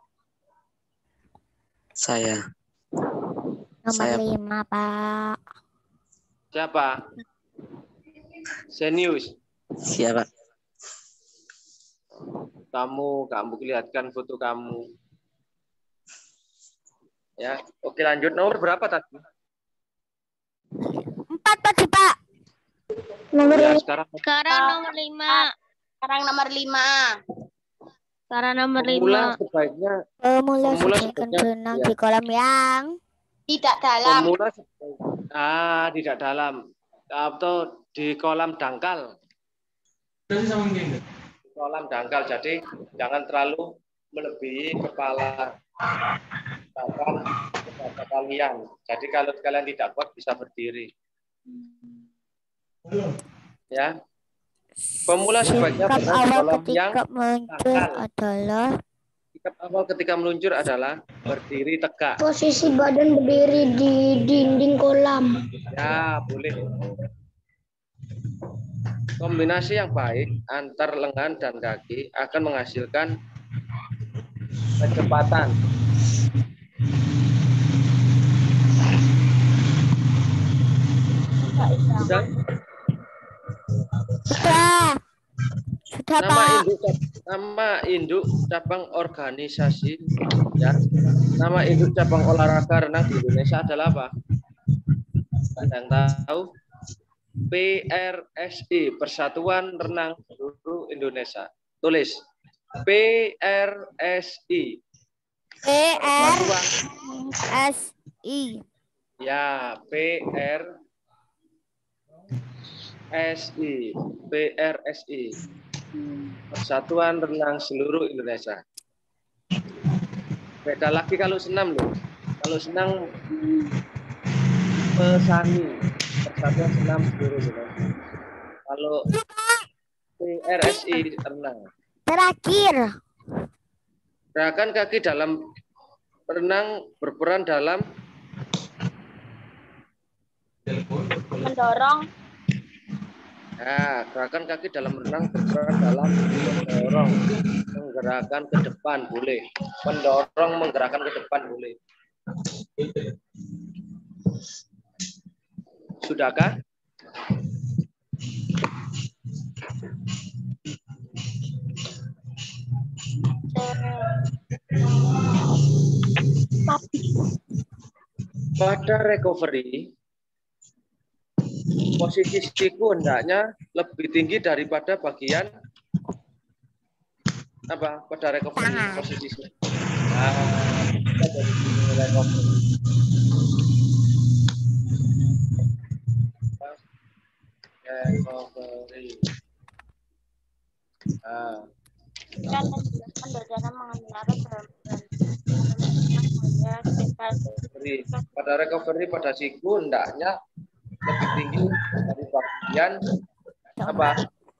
Saya. Nomor Saya. lima, Pak. Siapa? Senius. Siapa? Kamu, kamu lihatkan foto kamu. Ya, oke lanjut. Nomor berapa tadi? Empat tadi, Pak. Nomor Ya, sekarang Sekarang nomor lima. Sekarang nomor lima. Sekarang nomor pemula lima. sebaiknya Pemula Pemula sebaiknya sebaiknya, berenang ya. di kolam yang Tidak dalam. pemula sebaiknya ah tidak dalam atau di kolam dangkal. Di kolam dangkal. Jadi jangan terlalu melebihi kepala bahkan kepada kalian. Jadi kalau kalian tidak kuat bisa berdiri. Ya. Pemula sebaiknya sikap berenang di awal kolam yang ketika meluncur dangkal. adalah Sikap awal ketika meluncur adalah berdiri tegak. posisi badan berdiri di dinding kolam. Ya, boleh. Kombinasi yang baik antar lengan dan kaki akan menghasilkan kecepatan. Sudah? Sudah. Sudah, Nama Pak. induk nama induk cabang organisasi ya. Nama induk cabang olahraga renang di Indonesia adalah apa? Ada yang tahu? P R S I, Persatuan Renang Seluruh Indonesia. Tulis P R S I. P R S I. Ya, P R S I. P R S I. Persatuan Renang Seluruh Indonesia. Beda lagi kalau senam loh. Kalau senam Pesani, Persatuan Senam Seluruh Indonesia. Kalau P R S I renang. Terakhir. Gerakan kaki dalam renang berperan dalam mendorong. Nah, gerakan kaki dalam renang berperan dalam mendorong, menggerakkan ke depan boleh, mendorong, menggerakkan ke depan boleh. Sudahkah? Pada recovery, posisi siku hendaknya lebih tinggi daripada bagian apa? Pada recovery posisi siku. Nah, kita dari sini recovery. Recovery. Nah. Dan menjelaskan mengenai pada recovery pada siku hendaknya lebih tinggi dari bagian apa?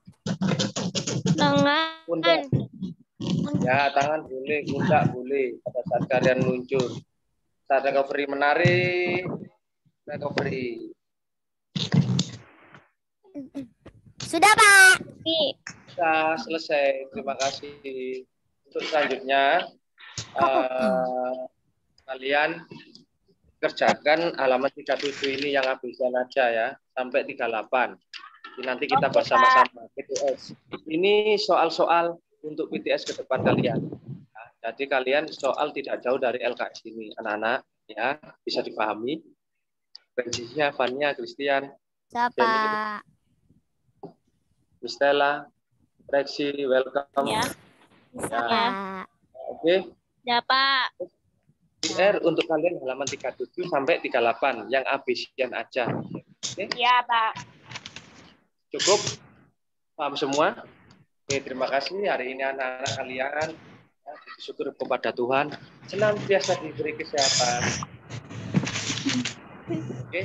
Tangan. Pundak. Ya, tangan boleh, pundak boleh pada saat kalian luncur. Saat recovery menarik, recovery. Sudah, Pak. Sudah selesai. Terima kasih. Untuk selanjutnya uh, kalian kerjakan halaman tiga puluh tujuh ini yang habisan aja ya sampai tiga puluh delapan. Nanti kita bahas sama-sama P T S. Ini soal-soal untuk P T S ke depan kalian. Nah, jadi kalian soal tidak jauh dari L K S ini, anak-anak ya, bisa dipahami. Bensinya, Fania, Christian, Siapa? Stella, Rexi, welcome. Ya. Ya. Ya. Oke. Ya, Pak. P R untuk kalian halaman tiga puluh tujuh sampai tiga puluh delapan yang abisian aja. Oke. Ya, Pak. Cukup? Paham semua? Oke, terima kasih hari ini anak-anak kalian. Ya, syukur kepada Tuhan senantiasa diberi kesehatan. Oke.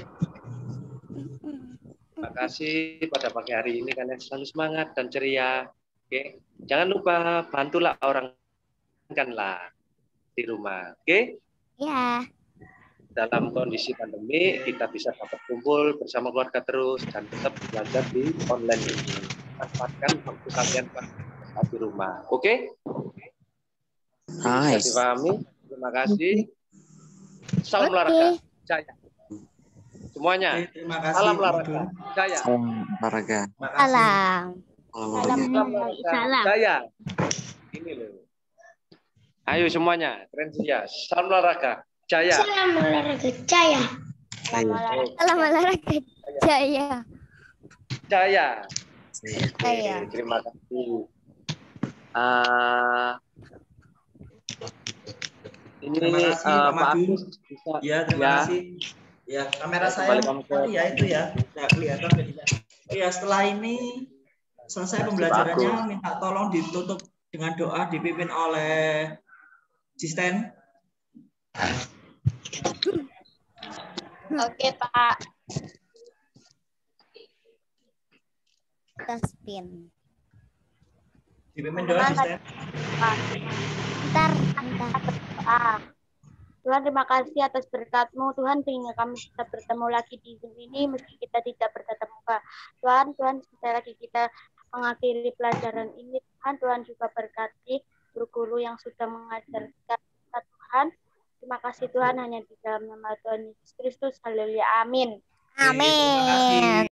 Terima kasih pada pagi hari ini kalian selalu semangat dan ceria. Oke. Jangan lupa bantulah orang kanlah di rumah. Oke? Ya. Dalam kondisi pandemi kita bisa dapat kumpul bersama keluarga terus dan tetap belajar di online ini. Manfaatkan waktu kalian di rumah. Oke? Nice. Bisa dipahami? Terima kasih. Salam Oke. olahraga. Jaya. Semuanya. Oke, terima kasih. Salam olahraga. Jaya. Salam olahraga. Salam. Salam olahraga. Salam olahraga. Salam. Jaya. Ini loh. Ayo semuanya. Keren ya. Salam olahraga. Jaya. Salam olahraga Jaya. Salam olahraga Jaya. Jaya. Jaya. Oke, terima kasih. Uh, ini Terima kasih, uh, Pak Pak Madu. Agus bisa Ya, terima ya. kasih. Ya, kamera Ya, saya kembali kamu ke- ya itu ya, nggak kelihatan jadinya. Oh ya, setelah ini selesai Terima kasih, pembelajarannya, Pak Agus. minta tolong ditutup dengan doa dipimpin oleh asisten. Oke, Pak. Taspin. Dipimpin doa asisten. Pak. Ntar, ntar. Ah. Tuhan, terima kasih atas berkat-Mu. Tuhan, sehingga kami bisa bertemu lagi di sini meski kita tidak bertatap muka. Tuhan, Tuhan, sebentar lagi kita mengakhiri pelajaran ini. Tuhan, Tuhan juga berkati guru-guru yang sudah mengajarkan kita, Tuhan. Terima kasih Tuhan, hanya di dalam nama Tuhan Yesus Kristus. Haleluya. Amin. Amin. Terima kasih.